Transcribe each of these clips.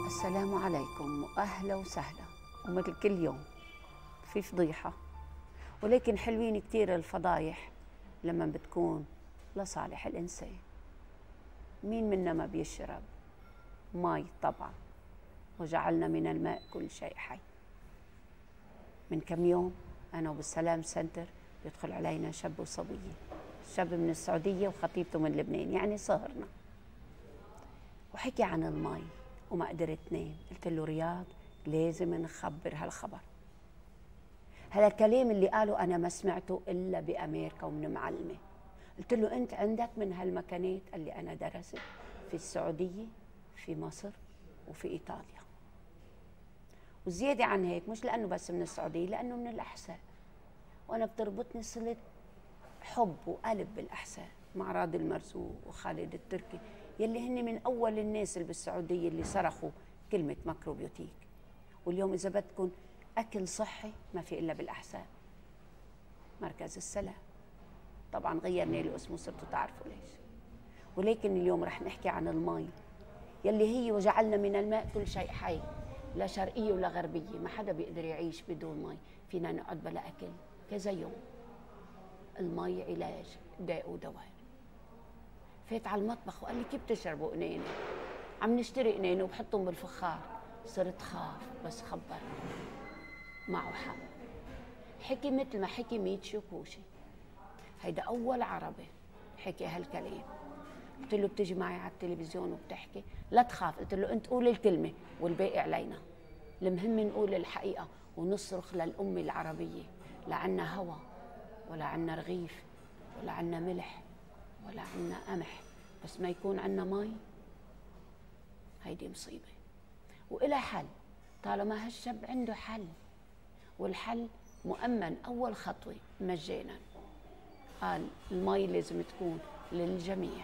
السلام عليكم وأهلا وسهلا. ومثل كل يوم في فضيحة، ولكن حلوين كتير الفضايح لما بتكون لصالح الإنسان. مين منا ما بيشرب مي؟ طبعا، وجعلنا من الماء كل شيء حي. من كم يوم أنا وبالسلام سنتر يدخل علينا شاب وصبية، شاب من السعودية وخطيبته من لبنان، يعني صهرنا، وحكي عن المي وما قدرت نام. قلت له رياض لازم نخبر هالخبر. هذا الكلام اللي قاله أنا ما سمعته إلا بأمريكا ومن معلمة. قلت له أنت عندك من هالمكانات؟ قال لي أنا درست في السعودية، في مصر، وفي إيطاليا. وزيادة عن هيك، مش لأنه بس من السعودية، لأنه من الأحساء، وأنا بتربطني صلة حب وقلب بالأحساء مع راضي المرزوق وخالد التركي، يلي هن من أول الناس اللي بالسعودية اللي صرخوا كلمة ماكروبيوتيك. واليوم إذا بدكم أكل صحي ما في إلا بالأحساء، مركز السلام. طبعا غيرنا له اسمه، صرتوا تعرفوا ليش. ولكن اليوم رح نحكي عن المي يلي هي وجعلنا من الماء كل شيء حي، لا شرقية ولا غربية. ما حدا بيقدر يعيش بدون مي. فينا نقعد بلا أكل كذا يوم. المي علاج، داء ودواء. فات على المطبخ وقال لي كيف بتشربوا قنينة؟ عم نشتري قنينة وبحطهم بالفخار. صرت خاف، بس خبرني معه حق. حكي مثل ما حكي 100 شكوشي. هيدا أول عربي حكي هالكلام. قلت له بتجي معي على التلفزيون وبتحكي؟ لا تخاف. قلت له أنت قول الكلمة والباقي علينا. المهم نقول الحقيقة ونصرخ للأمة العربية. لا عنا هوا، ولا عنا رغيف، ولا عنا ملح، ولا عنا قمح، بس ما يكون عنا مي. هيدي مصيبة. وإلها حل، طالما هالشاب عنده حل، والحل مؤمن. أول خطوة مجانا، قال المي لازم تكون للجميع.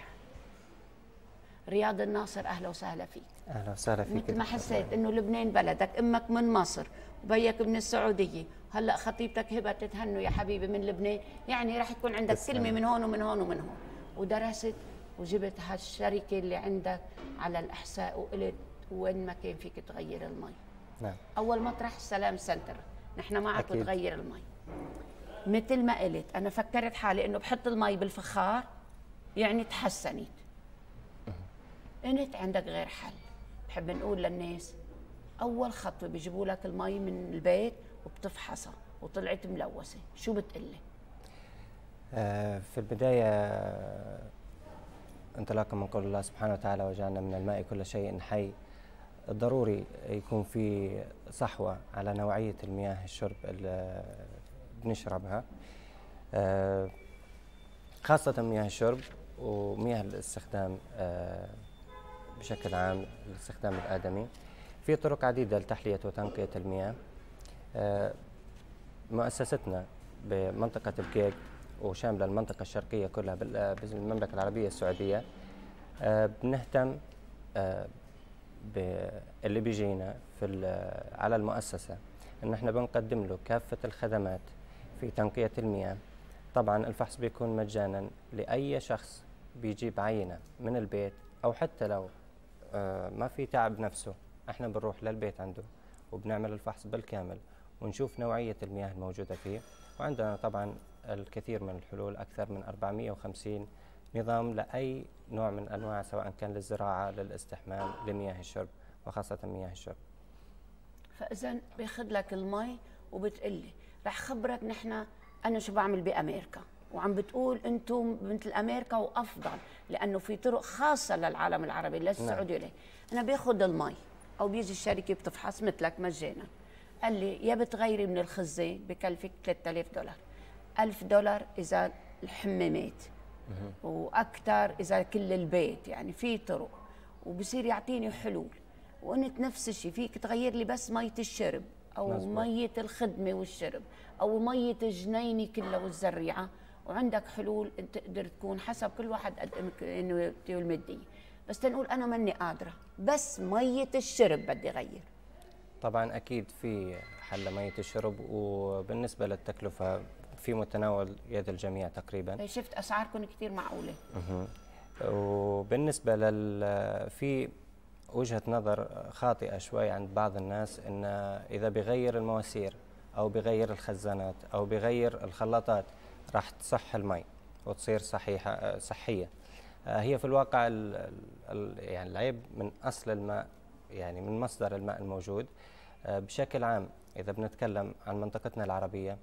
رياض الناصر، أهلا وسهلا فيك. اهلا وسهلا فيك. مثل ما حسيت انه لبنان بلدك، امك من مصر وبيك من السعوديه، هلا خطيبتك هبه تتهنوا يا حبيبي من لبنان، يعني راح يكون عندك كلمه من هون ومن هون ومن هون. ودرست وجبت هالشركه اللي عندك على الاحساء، وقلت وين ما كان فيك تغير المي. نعم. اول مطرح سلام سنتر، نحن معك أكيد. وتغير المي. مثل ما قلت انا فكرت حالي انه بحط المي بالفخار يعني تحسنت. انت عندك غير حل. بحب نقول للناس اول خطوه بيجيبوا لك المي من البيت وبتفحصها وطلعت ملوثه، شو بتقلي؟ في البداية انطلاقا من قول الله سبحانه وتعالى وجعلنا من الماء كل شيء حي، ضروري يكون في صحوة على نوعية المياه الشرب اللي بنشربها، خاصة مياه الشرب ومياه الاستخدام بشكل عام، الاستخدام الآدمي. في طرق عديدة لتحلية وتنقية المياه. مؤسستنا بمنطقة بقيق وشاملة المنطقة الشرقية كلها بالمملكة العربية السعودية، بنهتم باللي بيجينا على المؤسسة إن احنا بنقدم له كافة الخدمات في تنقية المياه. طبعا الفحص بيكون مجانا لأي شخص بيجيب عينة من البيت، أو حتى لو ما في تعب نفسه، احنا بنروح للبيت عنده وبنعمل الفحص بالكامل ونشوف نوعية المياه الموجودة فيه. وعندنا طبعا الكثير من الحلول، أكثر من 450 نظام لأي نوع من أنواع، سواء كان للزراعة، للاستحمام، لمياه الشرب، وخاصة مياه الشرب. فإذا باخذ لك المي وبتقلي رح خبرك نحن أنا شو بعمل بأمريكا، وعم بتقول أنتم مثل أمريكا وأفضل لأنه في طرق خاصة للعالم العربي للسعودية. نعم. أنا باخذ المي أو بيجي الشركة بتفحص مثلك مجانا. قال لي يا بتغيري من الخزان بكلفك $3000، $1000 إذا الحمامات، وأكثر إذا كل البيت، يعني في طرق. وبصير يعطيني حلول. وقلت نفس الشيء فيك تغير لي بس مية الشرب أو مزبوط. مية الخدمة والشرب أو مية الجنينة كلها والزريعة، وعندك حلول تقدر تكون حسب كل واحد قد إمكانياته المادية. بس تنقول أنا ماني قادرة، بس مية الشرب بدي غير. طبعا أكيد في حل مية الشرب، وبالنسبة للتكلفة في متناول يد الجميع تقريبا. شفت أسعاركم كتير معقولة. وبالنسبة في وجهة نظر خاطئة شوي عند بعض الناس إن إذا بغير المواسير أو بغير الخزانات أو بغير الخلاطات راح تصح المي وتصير صحية. هي في الواقع يعني العيب من أصل الماء، يعني من مصدر الماء الموجود. بشكل عام إذا بنتكلم عن منطقتنا العربية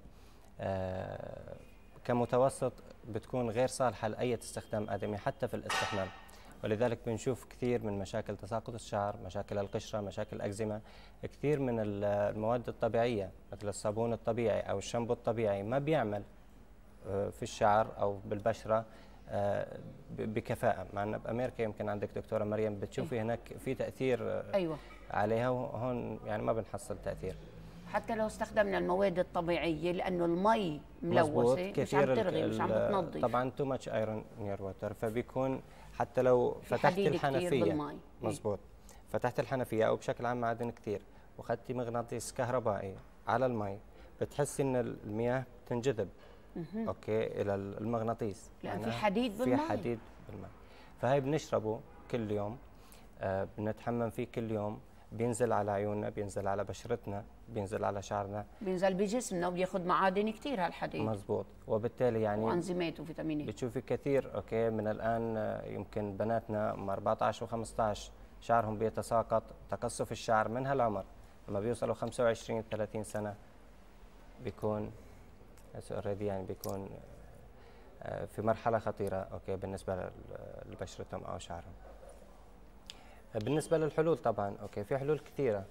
كمتوسط بتكون غير صالحة لأي استخدام آدمي حتى في الاستحمام، ولذلك بنشوف كثير من مشاكل تساقط الشعر، مشاكل القشرة، مشاكل الأكزيما. كثير من المواد الطبيعية مثل الصابون الطبيعي أو الشامبو الطبيعي ما بيعمل في الشعر أو بالبشرة بكفاءة، مع أن بأمريكا يمكن عندك دكتورة مريم بتشوفي هناك في تأثير أيوة عليها، وهون يعني ما بنحصل تأثير حتى لو استخدمنا المواد الطبيعية، لأنه المي ملوثة مش عم ترغي، مش عم بتنظف. طبعا تو ماتش ايرون نير ووتر، فبيكون حتى لو فتحت الحنفية مزبوط فتحت الحنفية أو بشكل عام معادن كثير وخدتي مغناطيس كهربائي على المي، بتحسي إن المياه تنجذب اوكي الى المغناطيس، لأن في حديد بالماء. في حديد بالماء، فهي بنشربه كل يوم، بنتحمم فيه كل يوم، بينزل على عيوننا، بينزل على بشرتنا، بينزل على شعرنا، بينزل بجسمنا وبياخذ معادن كثير هالحديد. مزبوط، وبالتالي يعني وانزيمات وفيتامينات. بتشوفي كثير اوكي من الان يمكن بناتنا 14 و15 شعرهم بيتساقط، تقصف الشعر من هالعمر، لما بيوصلوا 25 30 سنه بيكون اوريدي يعني بيكون في مرحلة خطيرة اوكي بالنسبة لبشرتهم او شعرهم. بالنسبة للحلول طبعا اوكي في حلول كثيرة.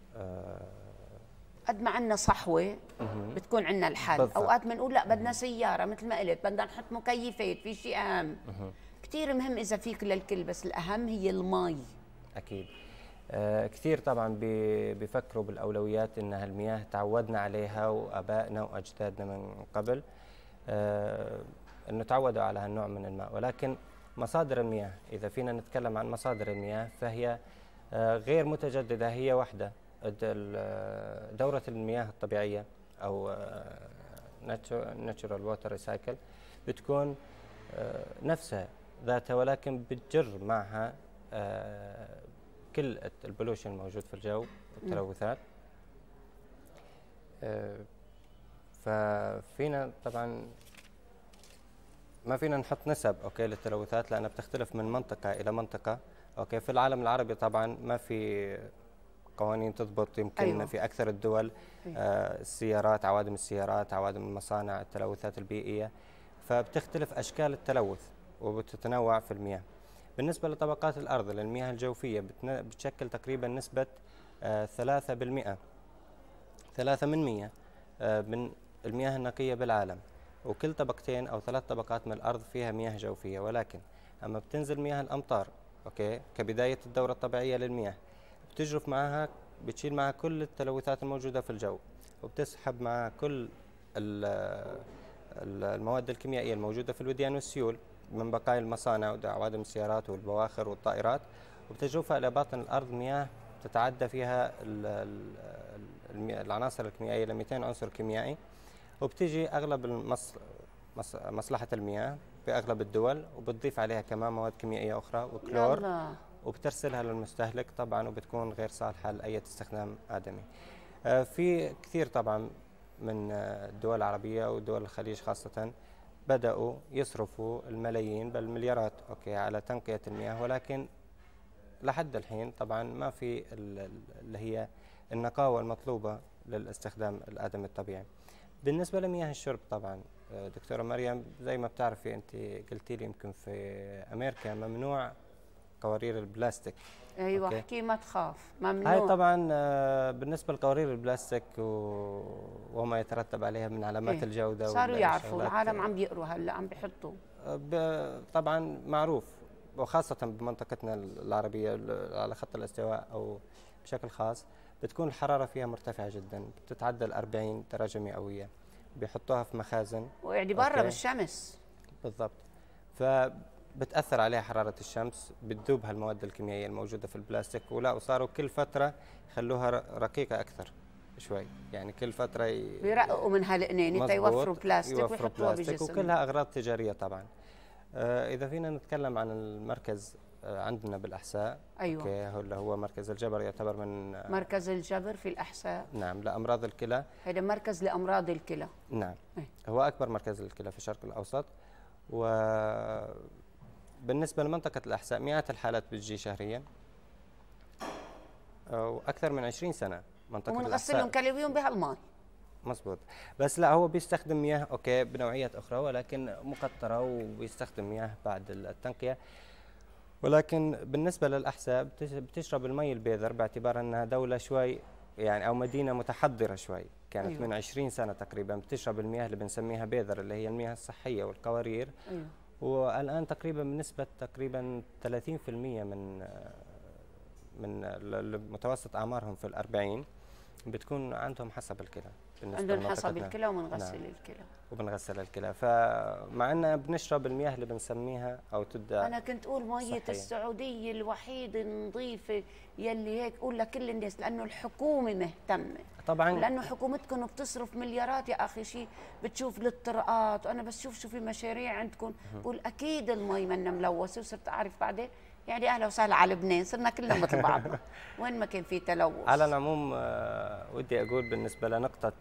قد ما عندنا صحوة بتكون عندنا الحل. بالضبط. اوقات بنقول لا بدنا سيارة مثل ما قلت، بدنا نحط مكيفات، في شيء اهم. كثير مهم اذا فيك للكل، بس الاهم هي المي. اكيد. كثير طبعا بيفكروا بالاولويات ان هالمياه تعودنا عليها وابائنا واجدادنا من قبل انه تعودوا على هالنوع من الماء، ولكن مصادر المياه اذا فينا نتكلم عن مصادر المياه فهي غير متجدده. هي واحده، دوره المياه الطبيعيه او ناتشورال ووتر ريسايكل بتكون نفسها ذاتها، ولكن بتجر معها كل البولوشن الموجود في الجو والتلوثات. ففينا طبعا ما فينا نحط نسب اوكي للتلوثات لانها بتختلف من منطقه الى منطقه. اوكي في العالم العربي طبعا ما في قوانين تضبط، يمكن أيوة. في اكثر الدول السيارات، عوادم السيارات، عوادم المصانع، التلوثات البيئيه، فبتختلف اشكال التلوث وبتتنوع في المياه. بالنسبة لطبقات الأرض للمياه الجوفية بتشكل تقريبا نسبة 3% من المياه النقية بالعالم، وكل طبقتين أو 3 طبقات من الأرض فيها مياه جوفية. ولكن أما بتنزل مياه الأمطار أوكي كبداية الدورة الطبيعية للمياه بتجرف معها، بتشيل معها كل التلوثات الموجودة في الجو، وبتسحب معها كل المواد الكيميائية الموجودة في الوديان والسيول من بقايا المصانع وعوادم السيارات والبواخر والطائرات، وبتجرفها إلى باطن الأرض مياه تتعدى فيها العناصر الكيميائية ل 200 عنصر كيميائي، وبتجي أغلب مصلحة المياه بأغلب الدول وبتضيف عليها كمان مواد كيميائية أخرى وكلور، وبترسلها للمستهلك طبعا، وبتكون غير صالحة لأي استخدام آدمي. في كثير طبعا من الدول العربية ودول الخليج خاصة بدأوا يصرفوا الملايين بل مليارات اوكي على تنقية المياه، ولكن لحد الحين طبعا ما في اللي هي النقاوة المطلوبة للاستخدام الآدمي الطبيعي. بالنسبة لمياه الشرب طبعا دكتورة مريم زي ما بتعرفي انت قلتي لي يمكن في امريكا ممنوع قوارير البلاستيك. ايوه أوكي. احكي ما تخاف، ممنوع. هاي طبعا بالنسبه لقوارير البلاستيك وما يترتب عليها من علامات الجوده، صاروا يعرفوا، العالم عم بيقروا هلا عم بيحطوا طبعا معروف، وخاصه بمنطقتنا العربيه على خط الاستواء او بشكل خاص بتكون الحراره فيها مرتفعه جدا، بتتعدى ال 40 درجه مئويه، بيحطوها في مخازن وقاعدة برا بالشمس. بالضبط، بتأثر عليها حرارة الشمس، بتذوب هالمواد الكيميائية الموجودة في البلاستيك، وصاروا كل فترة يخلوها رقيقة أكثر شوي، يعني كل فترة بيرققوا من هالقنينة تيوفروا بلاستيك ويحطوها بجسم، وكلها أغراض تجارية طبعا. إذا فينا نتكلم عن المركز عندنا بالاحساء. أيوة. اوكي، اللي هو مركز الجبر يعتبر من مركز الجبر في الأحساء. نعم، لامراض الكلى. هذا مركز لأمراض الكلى. نعم. أي. هو اكبر مركز للكلى في الشرق الاوسط. وبالنسبه لمنطقه الاحساء مئات الحالات بتجي شهريا، واكثر من 20 سنه منطقه ومنغسلهم كل يوم بهالماء. مزبوط. بس لا، هو بيستخدم مياه اوكي بنوعيات اخرى، ولكن مقطره، وبيستخدم مياه بعد التنقيه. ولكن بالنسبه للاحساء بتشرب المي البيذر، باعتبار انها دوله شوي يعني او مدينه متحضره شوي، كانت أيوة. من 20 سنه تقريبا بتشرب المياه اللي بنسميها بيذر، اللي هي المياه الصحيه والقوارير. أيوة. والان تقريبا بنسبه تقريبا 30% من متوسط اعمارهم في ال40 بتكون عندهم حصب الكلى. عندهم حصب الكلى وبنغسل الكلى. وبنغسل الكلى، فمع ان بنشرب المياه اللي بنسميها او تبدا. انا كنت اقول ميه صحية. السعوديه الوحيده النظيفه يلي هيك اقول لكل الناس، لانه الحكومه مهتمه طبعا، لانه حكومتكم بتصرف مليارات يا اخي. شيء بتشوف للطرقات، وانا بس شوف شو في مشاريع عندكم بقول اكيد المي منا ملوثه. وصرت اعرف بعدين يعني اهلا وسهلا على لبنان، صرنا كلنا مثل بعضنا وين ما كان في تلوث. على العموم ودي اقول بالنسبه لنقطه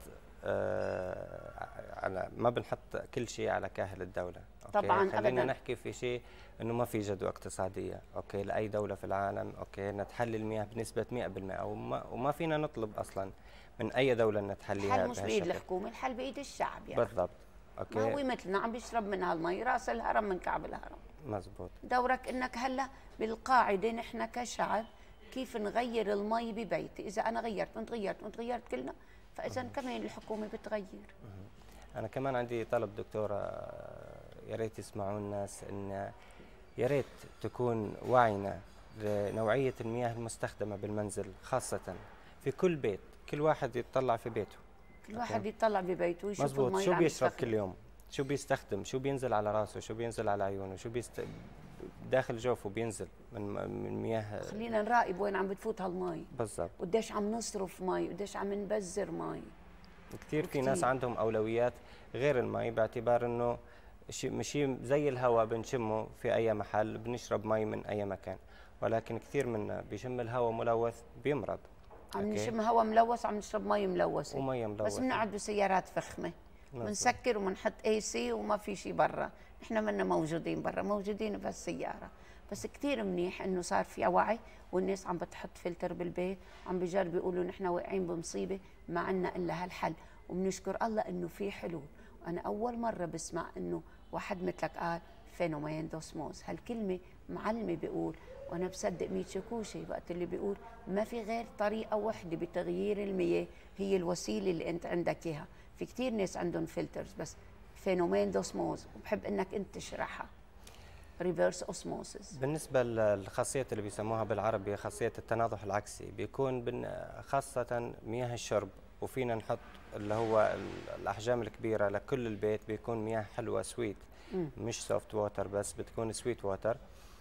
على ما بنحط كل شيء على كاهل الدوله. أوكي؟ طبعا خلينا أبداً. نحكي في شيء انه ما في جدوى اقتصاديه اوكي لاي دوله في العالم اوكي نتحلي المياه بنسبه 100%، وما فينا نطلب اصلا من اي دوله ان تحليها. الحل مش بايد الحكومه، الحل بايد الشعب يعني. بالضبط. اوكي، ما هو مثلنا عم بيشرب من هالمي راس الهرم من كعب الهرم. مزبوط. دورك انك هلا بالقاعده نحن كشعب كيف نغير المي ببيتي. اذا انا غيرت وانت غيرت وانت غيرت كلنا، فاذا كمان الحكومه بتغير. انا كمان عندي طلب دكتوره، يا ريت يسمعوا الناس، ان يا ريت تكون وعينا لنوعيه المياه المستخدمه بالمنزل، خاصه في كل بيت، كل واحد يتطلع في بيته. كل واحد يطلع ببيته ويشوف مزبوط. المي شو اللي عم بيشرب يستخدم. كل يوم، شو بيستخدم، شو بينزل على راسه، شو بينزل على عيونه، شو داخل جوفه بينزل من مياه. خلينا نراقب وين عم بتفوت هالمي بالضبط. وقديش عم نصرف مي وقديش عم نبذر مي. كثير في ناس عندهم اولويات غير المي، باعتبار انه شيء زي الهواء بنشمه في اي محل، بنشرب مي من اي مكان، ولكن كثير منا بيشم الهواء ملوث بيمرض. عم نشم هواء ملوث، عم نشرب مي ملوثه ومي ملوثه، بس بنقعد بسيارات فخمه بنسكر وبنحط اي سي وما في شيء برا. نحن منا موجودين برا، موجودين بهالسياره. بس كثير منيح انه صار في وعي والناس عم بتحط فلتر بالبيت، عم بيجربوا يقولوا نحن واقعين بمصيبه ما عندنا الا هالحل، وبنشكر الله انه في حلول. وانا اول مره بسمع انه واحد مثلك قال فينومين دوسموز. هالكلمه معلمه بيقول، وانا بصدق ميتشو كوشي وقت اللي بيقول ما في غير طريقه واحده بتغيير المياه هي الوسيله اللي انت عندك اياها. في كثير ناس عندهم فلترز بس فينومين دوسموز، وبحب انك انت تشرحها. ريفيرس اوسموسيس. بالنسبه للخاصيه اللي بيسموها بالعربي خاصيه التناضح العكسي، بيكون خاصه مياه الشرب، وفينا نحط اللي هو الاحجام الكبيره لكل البيت، بيكون مياه حلوه سويت، مش سوفت ووتر بس، بتكون سويت ووتر.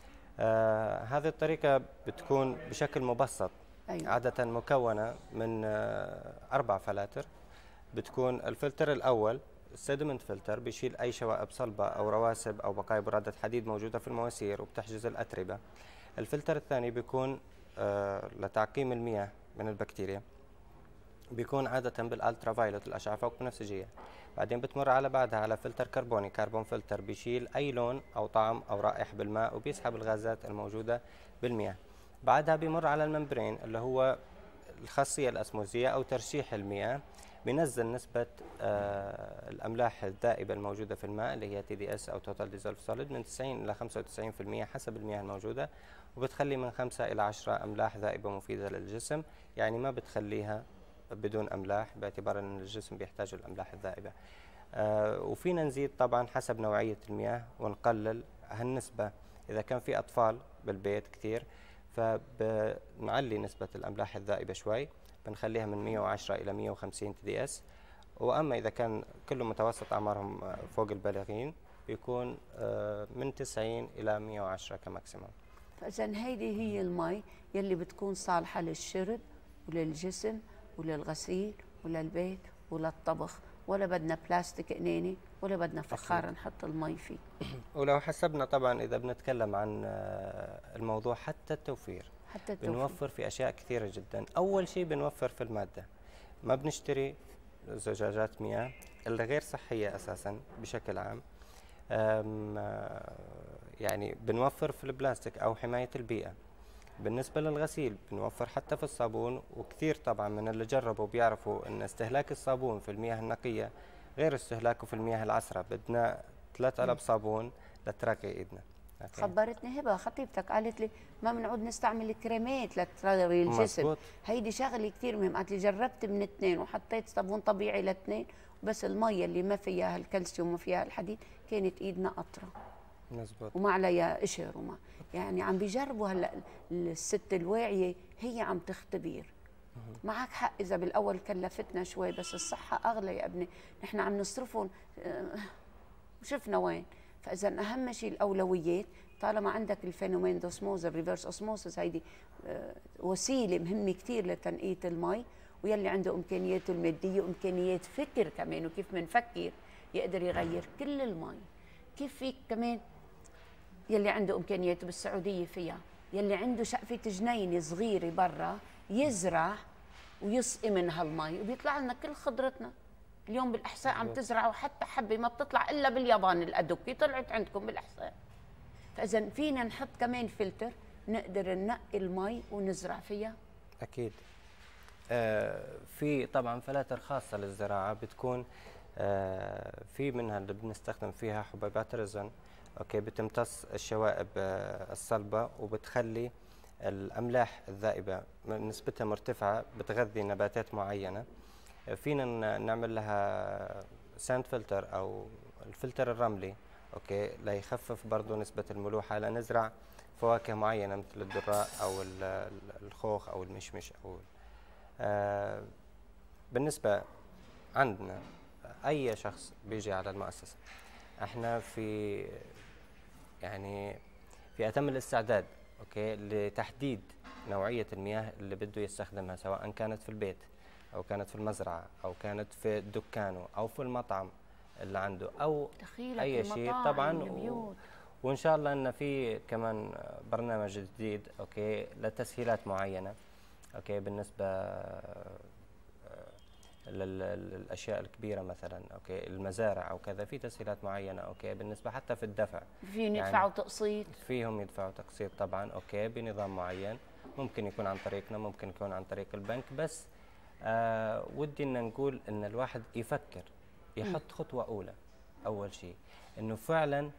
هذه الطريقه بتكون بشكل مبسط. أيوة. عاده مكونه من 4 فلاتر. بتكون الفلتر الاول السيدمنت فلتر، بيشيل اي شوائب صلبه او رواسب او بقايا براده حديد موجوده في المواسير وبتحجز الاتربه. الفلتر الثاني بيكون لتعقيم المياه من البكتيريا، بيكون عاده بالالترا فايلوت، الاشعه فوق بنفسجيه. بعدين بتمر على بعدها على فلتر كربوني، كربون فلتر، بيشيل اي لون او طعم او رائحه بالماء وبيسحب الغازات الموجوده بالمياه. بعدها بيمر على الممبرين اللي هو الخاصيه الاسموزيه او ترشيح المياه، بينزل نسبة الأملاح الذائبة الموجودة في الماء اللي هي TDS أو Total Dissolved Solid من 90 إلى 95% حسب المياه الموجودة، وبتخلي من 5 إلى 10 أملاح ذائبة مفيدة للجسم، يعني ما بتخليها بدون أملاح، باعتبار أن الجسم بيحتاج الأملاح الذائبة. وفينا نزيد طبعا حسب نوعية المياه ونقلل هالنسبة. إذا كان في أطفال بالبيت كثير فبنعلي نسبة الأملاح الذائبة شوي، بنخليها من 110 إلى 150 TDS. وأما إذا كان كله متوسط أعمارهم فوق البالغين بيكون من 90 إلى 110 كماكسيموم. فإذا هيدي هي المي يلي بتكون صالحة للشرب وللجسم وللغسيل وللبيت وللطبخ، ولا بدنا بلاستيك قنينة ولا بدنا فخار نحط المي فيه. ولو حسبنا طبعا إذا بنتكلم عن الموضوع حتى التوفير، بنوفر في أشياء كثيرة جدا. أول شيء بنوفر في المادة، ما بنشتري زجاجات مياه اللي غير صحية أساسا بشكل عام. يعني بنوفر في البلاستيك أو حماية البيئة. بالنسبة للغسيل بنوفر حتى في الصابون، وكثير طبعا من اللي جربوا بيعرفوا أن استهلاك الصابون في المياه النقية غير استهلاكه في المياه العذبة. بدنا 3 علب صابون لترقي ايدنا. خبرتني هبه خطيبتك قالت لي ما بنعود نستعمل الكريمات لترغي الجسم. مزبوط. هيدي شغله كثير مهم. قالت لي جربت من 2 وحطيت صابون طبيعي ل2، بس الميه اللي ما فيها الكالسيوم وما فيها الحديد كانت ايدنا قطره. مزبوط. وما عليها قشر وما يعني عم بيجربوا هلا. الست الواعيه هي عم تختبر. معك حق، اذا بالاول كلفتنا شوي، بس الصحه اغلى يا ابني. نحن عم نصرفهم وشفنا وين. فاذا اهم شيء الاولويات. طالما عندك الفينومين دوسموز الريفرس اوسموسس، هيدي وسيله مهمه كثير لتنقيه المي، ويلي عنده امكانياته الماديه وامكانيات فكر كمان وكيف بنفكر يقدر يغير كل المي. كيف فيك كمان يلي عنده امكانياته بالسعوديه فيها، يلي عنده شقفه جنينه صغيره برا يزرع ويسقي من هالمي وبيطلع لنا كل خضرتنا. اليوم بالاحساء عم تزرعوا حتى حبه ما بتطلع الا باليابان، الادوكي طلعت عندكم بالاحساء. فاذا فينا نحط كمان فلتر نقدر ننقي المي ونزرع فيها. اكيد. في طبعا فلاتر خاصه للزراعه بتكون في منها اللي بنستخدم فيها حبيبات رزن، اوكي، بتمتص الشوائب الصلبه وبتخلي الاملاح الذائبه نسبتها مرتفعه، بتغذي نباتات معينه. فينا نعمل لها ساند فلتر او الفلتر الرملي، اوكي، ليخفف برضه نسبه الملوحه، لنزرع فواكه معينه مثل الدراء او الخوخ او المشمش او بالنسبه عندنا اي شخص بيجي على المؤسسه احنا في اتم الاستعداد، اوكي، لتحديد نوعيه المياه اللي بده يستخدمها، سواء كانت في البيت او كانت في المزرعه او كانت في دكانه او في المطعم اللي عنده او اي شيء طبعا. وان شاء الله ان في كمان برنامج جديد، اوكي، لتسهيلات معينه، اوكي، بالنسبه للاشياء الكبيره مثلا، اوكي، المزارع او كذا، في تسهيلات معينه، اوكي، بالنسبه حتى في الدفع فيهم يدفعوا تقسيط، فيهم يدفعوا تقسيط طبعا، اوكي، بنظام معين، ممكن يكون عن طريقنا، ممكن يكون عن طريق البنك. بس ودي ان نقول ان الواحد يفكر يحط خطوه اولى، اول شيء انه فعلا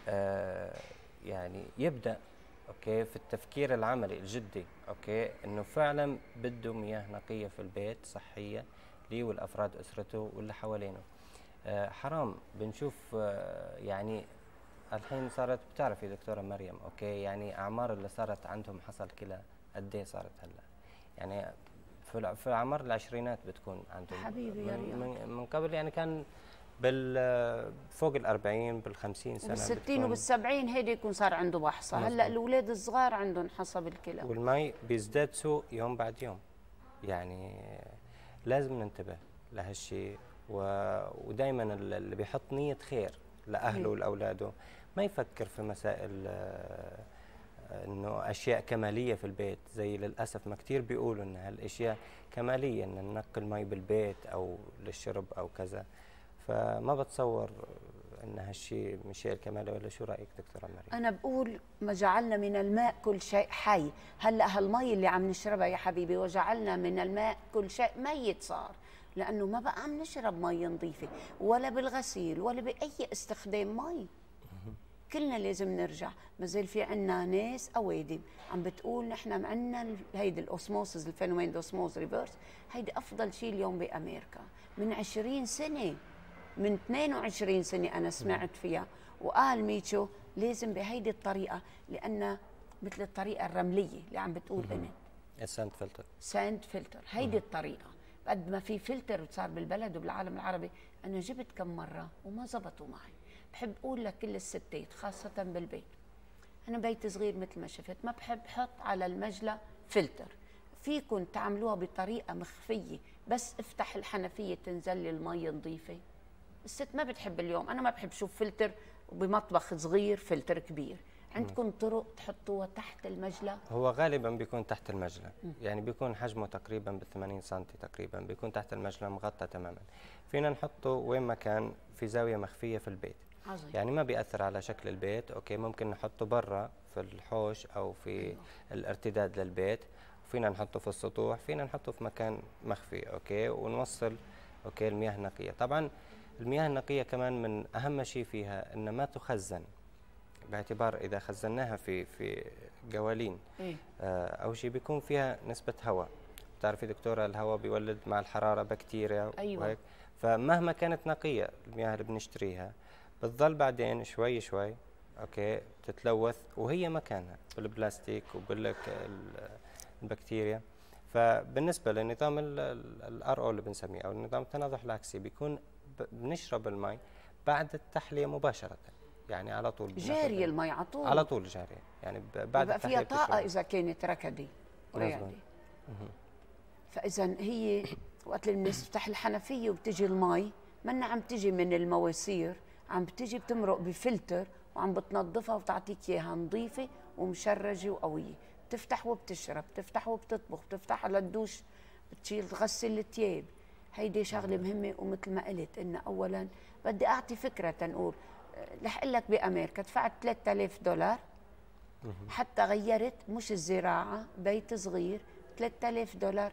يعني يبدا، اوكي، في التفكير العملي الجدي، اوكي، انه فعلا بده مياه نقيه في البيت صحيه ليه والافراد اسرته واللي حوالينه. حرام بنشوف يعني الحين صارت، بتعرفي دكتوره مريم، اوكي، يعني اعمار اللي صارت عندهم حصل كلى قد ايه صارت هلا، يعني في اعمار العشرينات بتكون عندهم حبيبي يا رياض. من قبل يعني كان فوق ال40 بال50 سنه بال60 وبال70 هيدا يكون صار عنده بحصه. هلا الاولاد الصغار عندهم حصى بالكلى، والمي بيزداد سوء يوم بعد يوم. يعني لازم ننتبه لهالشيء، ودائما اللي بيحط نيه خير لاهله ولاولاده ما يفكر في مسائل انه اشياء كماليه في البيت، زي للاسف ما كثير بيقولوا ان هالاشياء كماليه، ان ننقي المي بالبيت او للشرب او كذا. فما بتصور ان هالشيء من شيء الكمالي، ولا شو رايك دكتوره مريم؟ انا بقول ما جعلنا من الماء كل شيء حي. هلا هالمي اللي عم نشربها يا حبيبي، وجعلنا من الماء كل شيء ميت صار، لانه ما بقى عم نشرب مي نظيفه ولا بالغسيل ولا باي استخدام مي. كلنا لازم نرجع. ما زال في عنا ناس اوادم عم بتقول نحن عنا هيدي الاوسموسز، الفينومين دوسموز ريفرس، هيدي افضل شيء اليوم بامريكا. من 20 سنه، من 22 سنه انا سمعت فيها، وقال ميتشو لازم بهيدي الطريقه، لان مثل الطريقه الرمليه اللي عم بتقول انت، الساند فلتر. ساند فلتر، هيدي الطريقه. قد ما في فلتر صار بالبلد وبالعالم العربي، انا جبت كم مره وما زبطوا معي. بحب اقول لكل الستات خاصه بالبيت، انا بيت صغير مثل ما شفت، ما بحب حط على المجلى فلتر. فيكم تعملوها بطريقه مخفيه، بس افتح الحنفيه تنزل لي المي نظيفه. الست ما بتحب اليوم، انا ما بحب شوف فلتر بمطبخ صغير فلتر كبير. عندكم طرق تحطوها تحت المجلى؟ هو غالبا بيكون تحت المجلى، يعني بيكون حجمه تقريبا ب 80 سم تقريبا، بيكون تحت المجلى مغطى تماما. فينا نحطه وين ما كان، في زاويه مخفيه في البيت. عظيم. يعني ما بيأثر على شكل البيت. اوكي، ممكن نحطه برا في الحوش او في الارتداد للبيت، فينا نحطه في السطوح، فينا نحطه في مكان مخفي. اوكي، ونوصل اوكي المياه النقيه. طبعا المياه النقيه كمان من اهم شيء فيها ان ما تخزن، باعتبار اذا خزناها في قوالين او شيء بيكون فيها نسبه هواء. بتعرفي دكتوره الهواء بيولد مع الحراره بكتيريا. أيوة. وهيك، فمهما كانت نقيه المياه اللي بنشتريها بتظل بعدين شوي شوي اوكي تتلوث وهي مكانها بالبلاستيك وبالبكتيريا. فبالنسبه لنظام الار او اللي بنسميه او نظام التناضح العكسي، بيكون بنشرب المي بعد التحليه مباشره، يعني على طول جاري المي على طول، على طول جاري، يعني بعد بقى فيها التحليه طاقه اذا كانت ركدي ورياضي. فاذا هي وقت اللي بنفتح الحنفيه وبتجي المي منا عم تجي من المواسير، عم بتجي بتمرق بفلتر وعم بتنظفها وبتعطيك اياها نظيفه ومشرجه وقويه. بتفتح وبتشرب، بتفتح وبتطبخ، بتفتح على الدوش، بتشيل تغسل الثياب. هيدي شغله مهمه. ومثل ما قلت انه اولا بدي اعطي فكره تنقول رح اقول لك بامريكا دفعت $3000 حتى غيرت مش الزراعه بيت صغير. $3000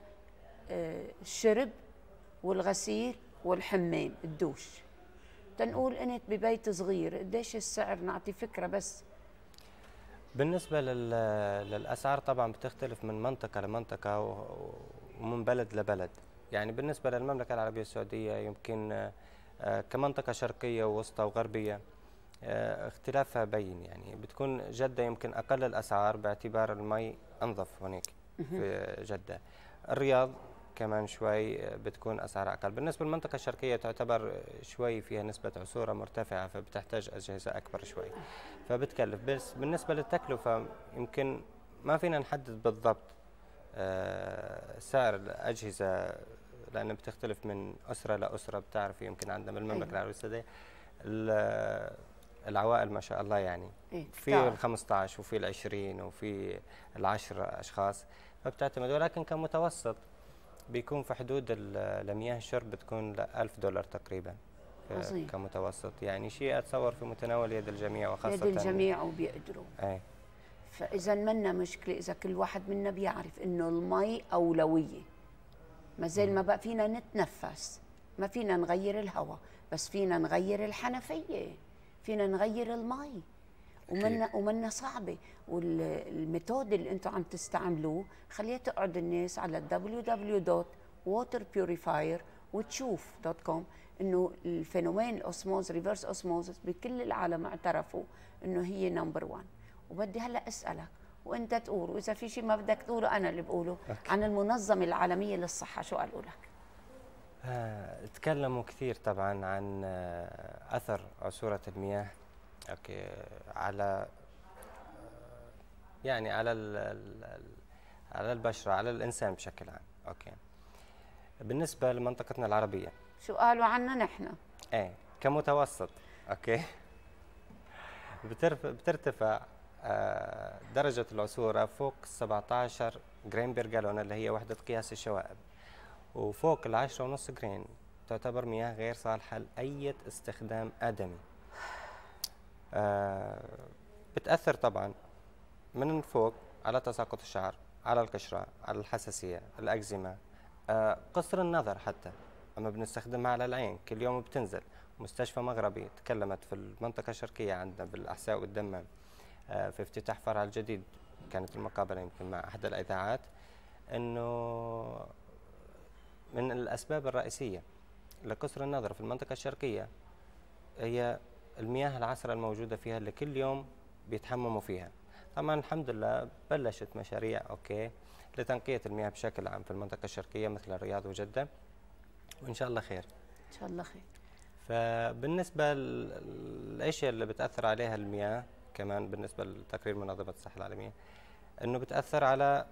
الشرب والغسيل والحمام الدوش. تنقول انت ببيت صغير قديش السعر؟ نعطي فكره بس. بالنسبه للاسعار طبعا بتختلف من منطقه لمنطقه ومن بلد لبلد. يعني بالنسبه للمملكه العربيه السعوديه يمكن كمنطقه شرقيه ووسطى وغربيه اختلافها بين. يعني بتكون جده يمكن اقل الاسعار باعتبار المي انظف هناك في جده. الرياض كمان شوي بتكون اسعارها اقل. بالنسبه للمنطقه الشرقيه تعتبر شوي فيها نسبه عصوره مرتفعه، فبتحتاج اجهزه اكبر شوي فبتكلف. بس بالنسبه للتكلفه يمكن ما فينا نحدد بالضبط سعر الاجهزه، لان بتختلف من اسره لاسره. بتعرفي يمكن عندنا بالمملكه العربيه السعوديه العوائل ما شاء الله، يعني في ال 15 وفي ال 20 وفي ال 10 اشخاص، فبتعتمد. ولكن كمتوسط بيكون في حدود لمياه الشرب بتكون $1000 تقريبا كمتوسط. يعني شيء اتصور في متناول يد الجميع، وخاصه يد الجميع وبيقدروا. اي. فاذا منا مشكله اذا كل واحد منا بيعرف انه المي اولويه. ما زال ما بقى فينا نتنفس، ما فينا نغير الهواء، بس فينا نغير الحنفيه، فينا نغير المي. ومنا صعبه. والميثود اللي انتم عم تستعملوه خليها تقعد الناس على www.waterpurifier وتشوف.com انه الفينومين الاسموز ريفرس اسموزس بكل العالم اعترفوا انه هي نمبر 1. وبدي هلا اسالك وانت تقول، واذا في شيء ما بدك تقوله انا اللي بقوله عن المنظمه العالميه للصحه، شو قالوا لك؟ تكلموا كثير طبعا عن اثر عصوره المياه اوكي على يعني على البشره، على الانسان بشكل عام. اوكي، بالنسبه لمنطقتنا العربيه شو قالوا عنا نحن؟ ايه كمتوسط اوكي بترتفع درجه العصوره فوق 17 جرام بير جالون اللي هي وحده قياس الشوائب، وفوق ال10.5 جرام تعتبر مياه غير صالحه لاي استخدام ادمي. بتأثر طبعا من فوق على تساقط الشعر، على القشرة، على الحساسية، الأكزيما، قصر النظر. حتى أما بنستخدمها على العين كل يوم بتنزل. مستشفى مغربي تكلمت في المنطقة الشرقية عندنا بالأحساء والدمام في افتتاح فرع الجديد، كانت المقابلة يمكن مع أحد الإذاعات، أنه من الأسباب الرئيسية لقصر النظر في المنطقة الشرقية هي المياه العذبة الموجودة فيها اللي كل يوم بيتحمموا فيها. طبعا الحمد لله بلشت مشاريع اوكي لتنقية المياه بشكل عام في المنطقة الشرقية مثل الرياض وجدة، وان شاء الله خير. ان شاء الله خير. فبالنسبة للاشياء اللي بتأثر عليها المياه كمان بالنسبة لتقرير منظمة الصحة العالمية، انه بتأثر على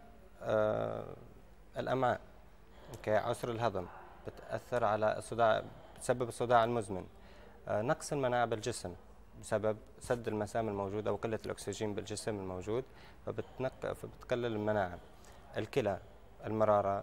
الامعاء، اوكي، عسر الهضم، بتأثر على الصداع، بتسبب الصداع المزمن، نقص المناعة بالجسم بسبب سد المسام الموجود أو قلة الأكسجين بالجسم الموجود، فبتقلل المناعة. الكلى، المرارة،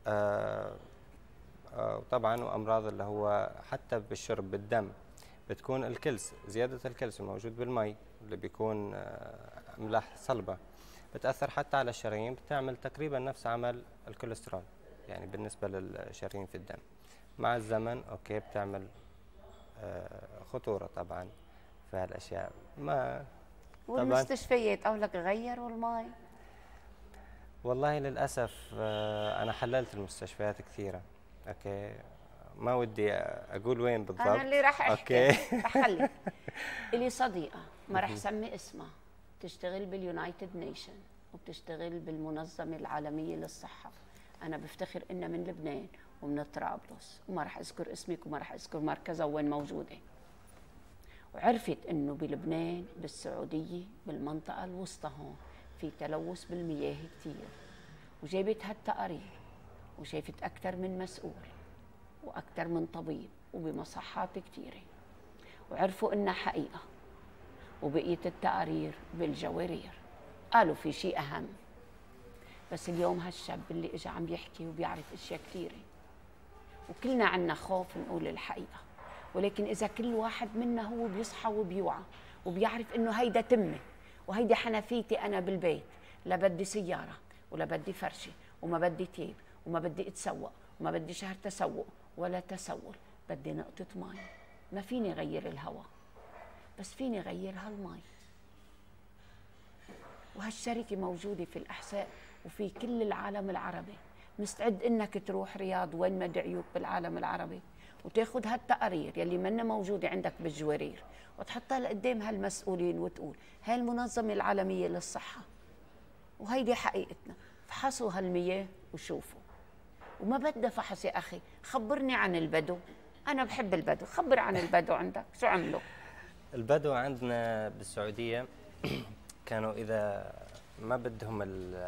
وطبعا وأمراض اللي هو حتى بالشرب بالدم بتكون الكلس، زيادة الكلس الموجود بالمي اللي بيكون أملاح صلبة بتأثر حتى على الشرايين، بتعمل تقريبا نفس عمل الكوليسترول يعني بالنسبة للشرايين في الدم. مع الزمن أوكي بتعمل خطورة طبعا في هالأشياء. ما والمستشفيات قولك غيروا المي؟ والله للأسف أنا حللت المستشفيات كثيرة. أوكي ما ودي أقول وين بالضبط. أنا اللي راح أحكي. أوكي. راح خليك. إلي صديقة ما راح سمي اسمها، بتشتغل باليونايتد نيشن وبتشتغل بالمنظمة العالمية للصحة. أنا بفتخر إنها من لبنان ومن طرابلس، وما راح أذكر اسمك وما راح أذكر مركزها وين موجودة. وعرفت إنه بلبنان بالسعودية بالمنطقة الوسطى هون في تلوث بالمياه كتير، وجابت هالتقارير وشافت أكثر من مسؤول وأكثر من طبيب وبمصحات كتيرة، وعرفوا إنها حقيقة. وبقيت التقارير بالجوارير. قالوا في شيء أهم، بس اليوم هالشاب اللي إجا عم يحكي وبيعرف أشياء كتيرة، وكلنا عنا خوف نقول الحقيقة، ولكن إذا كل واحد منا هو بيصحى وبيوعى وبيعرف إنه هيدا تمة وهيدي حنفيتي أنا بالبيت، لا بدي سيارة ولا بدي فرشة وما بدي تياب وما بدي أتسوق وما بدي شهر تسوق ولا تسول، بدي نقطة مي. ما فيني غير الهواء، بس فيني غير هالمي. وهالشركة موجودة في الأحساء وفي كل العالم العربي. مستعد إنك تروح رياض وين ما دعيوك بالعالم العربي وتاخذ هالتقارير يلي منا موجودة عندك بالجوارير وتحطها لقدام هالمسؤولين وتقول هاي المنظمة العالمية للصحة وهيدي حقيقتنا، فحصوا هالمياه وشوفوا. وما بدها فحص يا أخي، خبرني عن البدو، أنا بحب البدو، خبر عن البدو عندك شو عملوا؟ البدو عندنا بالسعودية كانوا إذا ما بدهم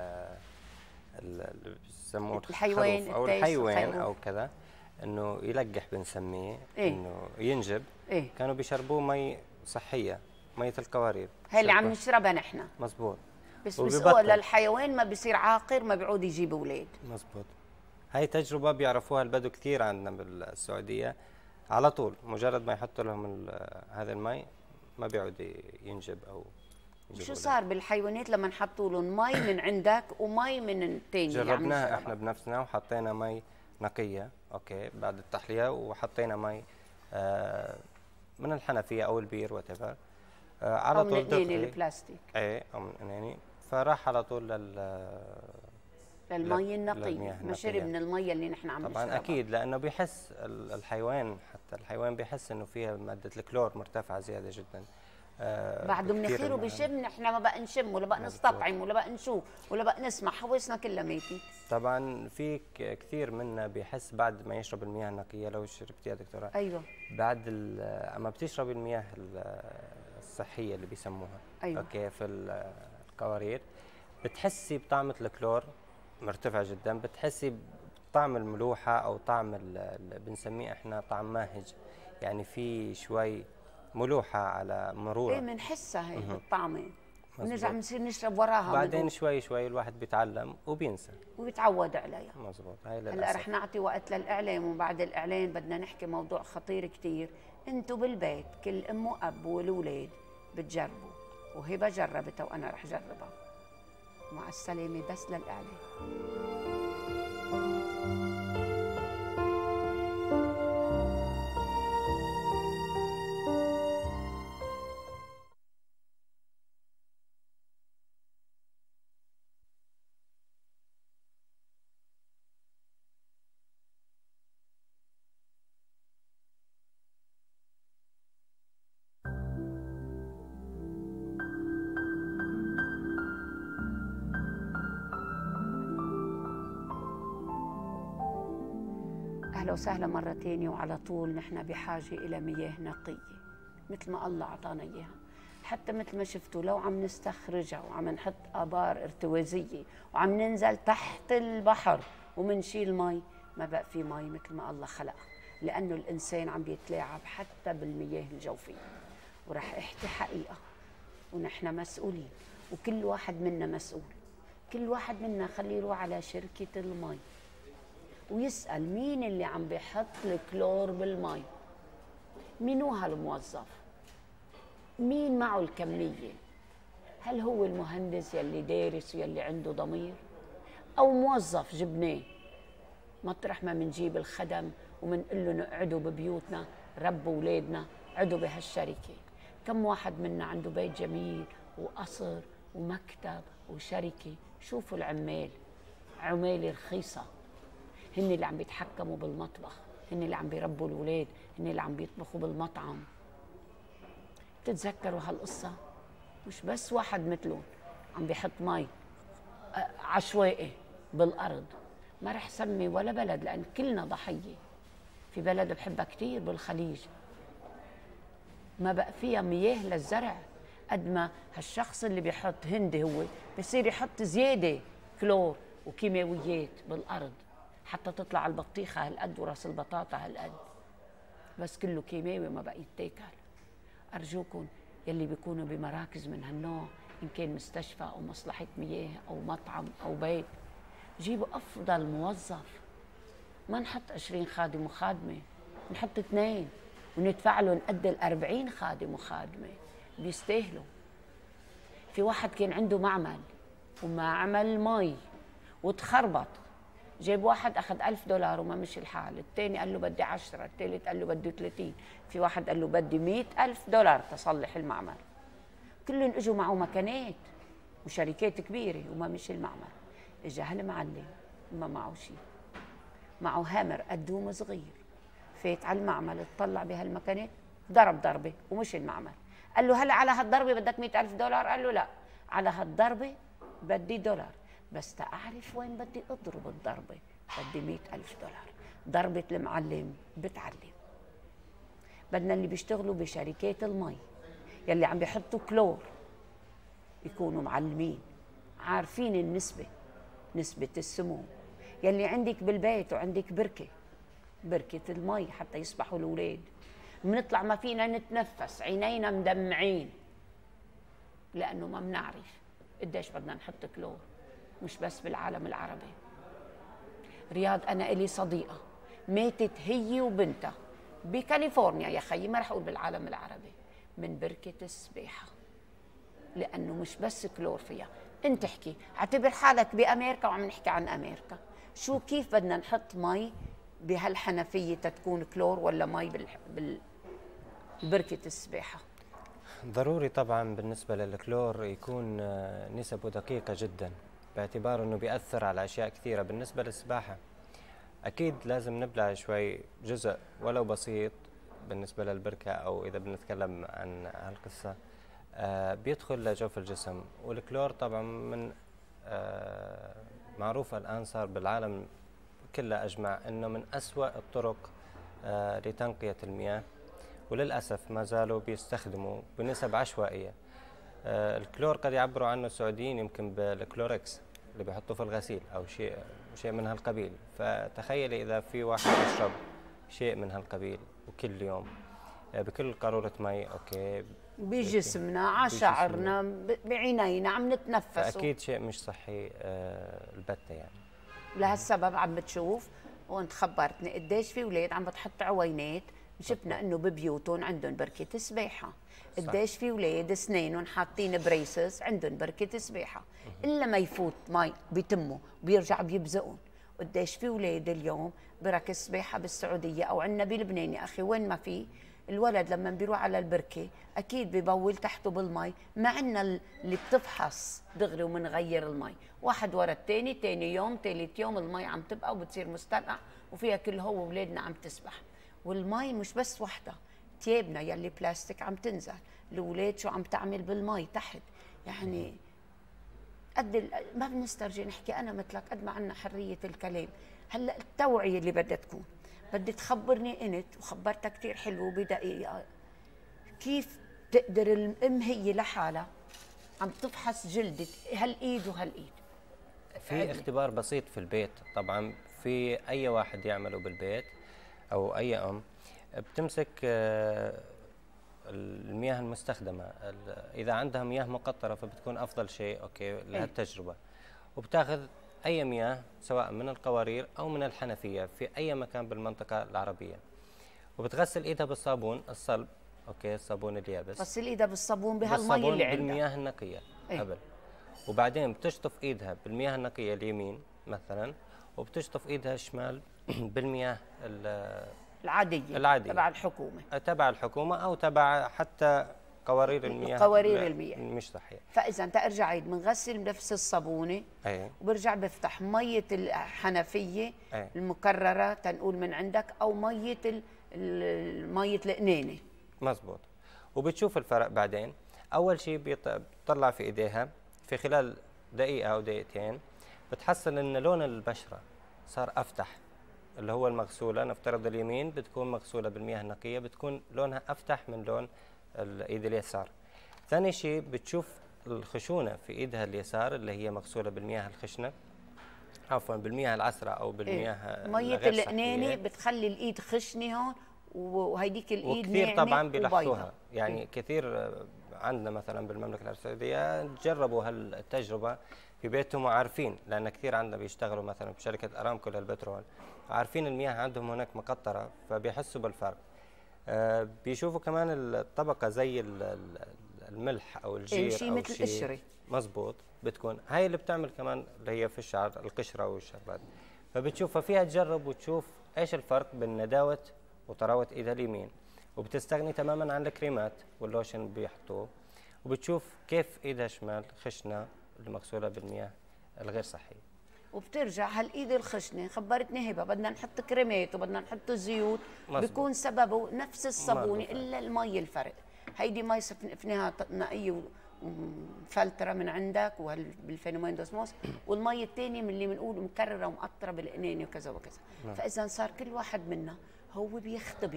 بسموه الحيوان أو الحيوان أو كذا إنه يلقح بنسميه إنه ينجب، كانوا بيشربوه مي صحية، مية القوارير هي اللي عم نشربها نحن. مزبوط. بس بيسقوها للحيوان ما بيصير عاقر، ما بيعود يجيب أولاد. مزبوط. هاي تجربة بيعرفوها البدو كثير عندنا بالسعودية، على طول مجرد ما يحطوا لهم هذا المي ما بيعود ينجب أو شو صار بالحيوانات لما حطوا لهم مي من عندك ومي من الثاني؟ جربناها احنا بنفسنا وحطينا مي نقية اوكي بعد التحلية، وحطينا مي من الحنفية او البير وات ايفر على طول دغري البلاستيك او من اناني، فراح على طول للمي النقية، ما شرب من المي اللي نحن عم نشربها. طبعا اكيد لانه بيحس الحيوان، حتى الحيوان بيحس انه فيها مادة الكلور مرتفعة زيادة جدا. بعده مناخيره بيشم، نحن ما بقى نشم ولا بقى نستطعم ولا بقى نشوف ولا بقى نسمع، حواسنا كلها ميتة. طبعا في كثير منا بيحس بعد ما يشرب المياه النقية، لو شربتيها يا دكتورة ايوه بعد اما بتشرب المياه الصحية اللي بيسموها أيوة. اوكي في القوارير بتحسي بطعم الكلور مرتفع جدا، بتحسي بطعم الملوحة او طعم بنسميه احنا طعم ماهج، يعني في شوي ملوحة على مرورة. ايه بنحسها هي بالطعمة، بنرجع بنصير نشرب وراها بعدين شوي شوي الواحد بيتعلم وبينسى وبيتعود عليها. مزبوط. هاي للأسف. هلا رح نعطي وقت للإعلام، وبعد الإعلان بدنا نحكي موضوع خطير كتير. انتوا بالبيت كل أم وأب والأولاد بتجربوا، وهبة جربتها وأنا رح جربها. مع السلامة بس للإعلان. أهلا وسهلا مرة تانية، وعلى طول نحن بحاجة إلى مياه نقية مثل ما الله أعطانا إياها. حتى مثل ما شفتوا لو عم نستخرجها وعم نحط آبار ارتوازية وعم ننزل تحت البحر ومنشيل مي، ما بقى في مي مثل ما الله خلقها. لأنه الإنسان عم بيتلاعب حتى بالمياه الجوفية. ورح احكي حقيقة، ونحن مسؤولين، وكل واحد منا مسؤول. كل واحد منا خليه يروح على شركة المي ويسأل مين اللي عم بيحط الكلور بالمي، مين هو هالموظف، مين معه الكمية، هل هو المهندس يلي دارس ويلي عنده ضمير، أو موظف جبناه مطرح ما منجيب الخدم ومنقول له نقعدوا ببيوتنا ربوا اولادنا قعدوا بهالشركة. كم واحد منا عنده بيت جميل وقصر ومكتب وشركة. شوفوا العمال، عمال رخيصة، هن اللي عم بيتحكموا بالمطبخ، هن اللي عم بيربوا الأولاد، هن اللي عم بيطبخوا بالمطعم. تتذكروا هالقصة؟ مش بس واحد مثلهم عم بيحط مي عشوائي بالأرض. ما رح سمي ولا بلد لأن كلنا ضحية. في بلد بحبها كتير بالخليج ما بقى فيها مياه للزرع، قد ما هالشخص اللي بيحط هندي هو بصير يحط زيادة كلور وكيماويات بالأرض حتى تطلع البطيخة هالقد وراس البطاطا هالقد، بس كله كيماوي ما بقى يتاكل. أرجوكم يلي بيكونوا بمراكز من هالنوع، إن كان مستشفى أو مصلحة مياه أو مطعم أو بيت، جيبوا أفضل موظف. ما نحط 20 خادم وخادمة، نحط 2 وندفع لهم قد 40 خادم وخادمة، بيستاهلوا. في واحد كان عنده معمل ومعمل مي وتخربط، جاب واحد أخذ $1000 وما مشي الحال، الثاني قال له بدي 10، الثالث قال له بده 30، في واحد قال له بدي $100,000 تصلح المعمل. كلهم اجوا معه مكانات وشركات كبيرة وما مشي المعمل. اجا هالمعلم ما معه شيء، معه هامر قدوم صغير، فات على المعمل اطلع بهالمكانات ضرب ضربة ومشي المعمل. قال له هلا على هالضربة بدك $100,000؟ قال له لا، على هالضربة بدي دولار، بس تعرف وين بدي اضرب الضربة بدي $100,000. ضربة المعلم بتعلم. بدنا اللي بيشتغلوا بشركات المي يلي عم بيحطوا كلور يكونوا معلمين عارفين النسبة، نسبة السموم. يلي عندك بالبيت وعندك بركة المي حتى يسبحوا الأولاد، بنطلع ما فينا نتنفس، عينينا مدمعين لأنه ما بنعرف قديش بدنا نحط كلور. مش بس بالعالم العربي. رياض أنا إلي صديقة ماتت هي وبنتها بكاليفورنيا يا خيي، ما رح أقول بالعالم العربي، من بركة السباحة، لأنه مش بس كلور فيها. انت احكي، اعتبر حالك بأمريكا وعم نحكي عن أمريكا، شو كيف بدنا نحط مي بهالحنفية تتكون كلور ولا مي بالبركة السباحة؟ ضروري طبعا بالنسبة للكلور يكون نسبه دقيقة جدا، باعتبار انه بيأثر على اشياء كثيرة. بالنسبة للسباحة اكيد لازم نبلع شوي جزء ولو بسيط بالنسبة للبركة، او اذا بنتكلم عن هالقصة بيدخل لجوف الجسم. والكلور طبعا من معروف الان صار بالعالم كله اجمع انه من أسوأ الطرق لتنقية المياه، وللأسف ما زالوا بيستخدموا بنسب عشوائية. الكلور قد يعبروا عنه السعوديين يمكن بالكلوركس اللي بيحطوه في الغسيل أو شيء من هالقبيل. فتخيلي إذا في واحد يشرب شيء من هالقبيل وكل يوم بكل قارورة مي أوكي بجسمنا على شعرنا بعينينا عم نتنفس، أكيد شيء مش صحي البتة يعني. لهالسبب عم بتشوف وانت خبرتني قديش في اولاد عم بتحط عوينات، شفنا انه ببيوتهم عندهم بركة سباحة، قديش في اولاد اسنانهم حاطين بريسز عندهم بركة سباحة، الا ما يفوت مي بتمه بيرجع بيبزقون. قديش في اولاد اليوم بركة سباحة بالسعودية او عندنا بلبنان يا اخي وين ما في، الولد لما بيروح على البركة أكيد ببول تحته بالمي، ما عنا اللي بتفحص دغري ومنغير المي، واحد ورا الثاني، ثاني يوم ثالث يوم المي عم تبقى وبتصير مستنقع وفيها كل هو وولادنا عم تسبح. والمي مش بس وحدة، تيابنا يلي بلاستيك عم تنزل، الأولاد شو عم تعمل بالمي تحت، يعني ما بنسترجي نحكي أنا مثلك قد ما عنا حرية الكلام. هلا التوعية اللي بدها تكون، بدي تخبرني انت وخبرتها كثير حلو بدقيقه، كيف تقدر الام هي لحالها عم تفحص جلدة هالايد وهالايد؟ في اختبار بسيط في البيت طبعا، في اي واحد يعمله بالبيت او اي ام بتمسك المياه المستخدمه، اذا عندها مياه مقطره فبتكون افضل شيء اوكي لهالتجربه، وبتاخذ اي مياه سواء من القوارير او من الحنفيه في اي مكان بالمنطقه العربيه، وبتغسل ايدها بالصابون الصلب، اوكي الصابون اليابس، غسل ايدها بالصابون بهالمي اللي عندها بالمياه النقيه قبل، وبعدين بتشطف ايدها بالمياه النقيه اليمين مثلا، وبتشطف ايدها الشمال بالمياه العاديه تبع الحكومه او تبع حتى قوارير المياه مش صحيح. فاذا انت ارجع عيد بنغسل بنفس الصابونه وبرجع بفتح ميه الحنفيه المكرره تنقول من عندك او ميه ميه القنينه. مزبوط. وبتشوف الفرق بعدين. اول شيء بتطلع في ايديها في خلال دقيقه او دقيقتين بتحصل ان لون البشره صار افتح، اللي هو المغسوله نفترض اليمين بتكون مغسوله بالمياه النقيه بتكون لونها افتح من لون الايد اليسار. ثاني شيء بتشوف الخشونه في ايدها اليسار اللي هي مغسوله بالمياه الخشنه، عفوا بالمياه العسره او بالمياه ميه القنينه بتخلي الايد خشنه هون وهيديك الايد كثير طبعا بيلاحظوها، يعني كثير عندنا مثلا بالمملكه العربيه السعوديه جربوا هالتجربه في بيتهم وعارفين، لان كثير عندنا بيشتغلوا مثلا بشركه ارامكو للبترول، عارفين المياه عندهم هناك مقطره فبيحسوا بالفرق. بيشوفوا كمان الطبقه زي الملح او الجير شيء او مثل القشره. مزبوط، بتكون هاي اللي بتعمل كمان اللي هي في الشعر القشره والشغلات، فبتشوفها فيها تجرب وتشوف ايش الفرق بين نداوه وطراوه ايدها اليمين، وبتستغني تماما عن الكريمات واللوشن اللي بيحطوه، وبتشوف كيف ايدها الشمال خشنه المغسوله بالمياه الغير صحيه. وبترجع هالايد الخشنه خبرتني هبه بدنا نحط كريمات وبدنا نحط زيوت، بيكون سببه نفس الصابونه الا المي الفرق. هيدي مي صفناها نقيه ومفلتره من عندك بالفينومين دوسموس، والمي الثانيه من اللي بنقول مكرره ومقطره بالقنينه وكذا وكذا. فاذا صار كل واحد منا هو بيختبر.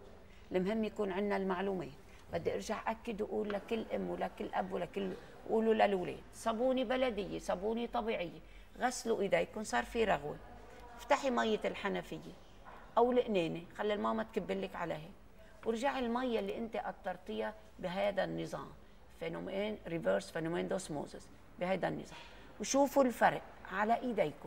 المهم يكون عندنا المعلومات. بدي ارجع اكد واقول لكل ام ولكل اب ولكل قولوا للاولاد صابونه بلديه، صابونه طبيعيه، غسلوا ايديكم صار في رغوه، افتحي ميه الحنفيه او القنينه خلي الماما تكب لك عليها، ورجعي الميه اللي انت قطرتيها بهذا النظام فينومين ريفرس فينومين دوسموزس بهذا النظام، وشوفوا الفرق على ايديكم.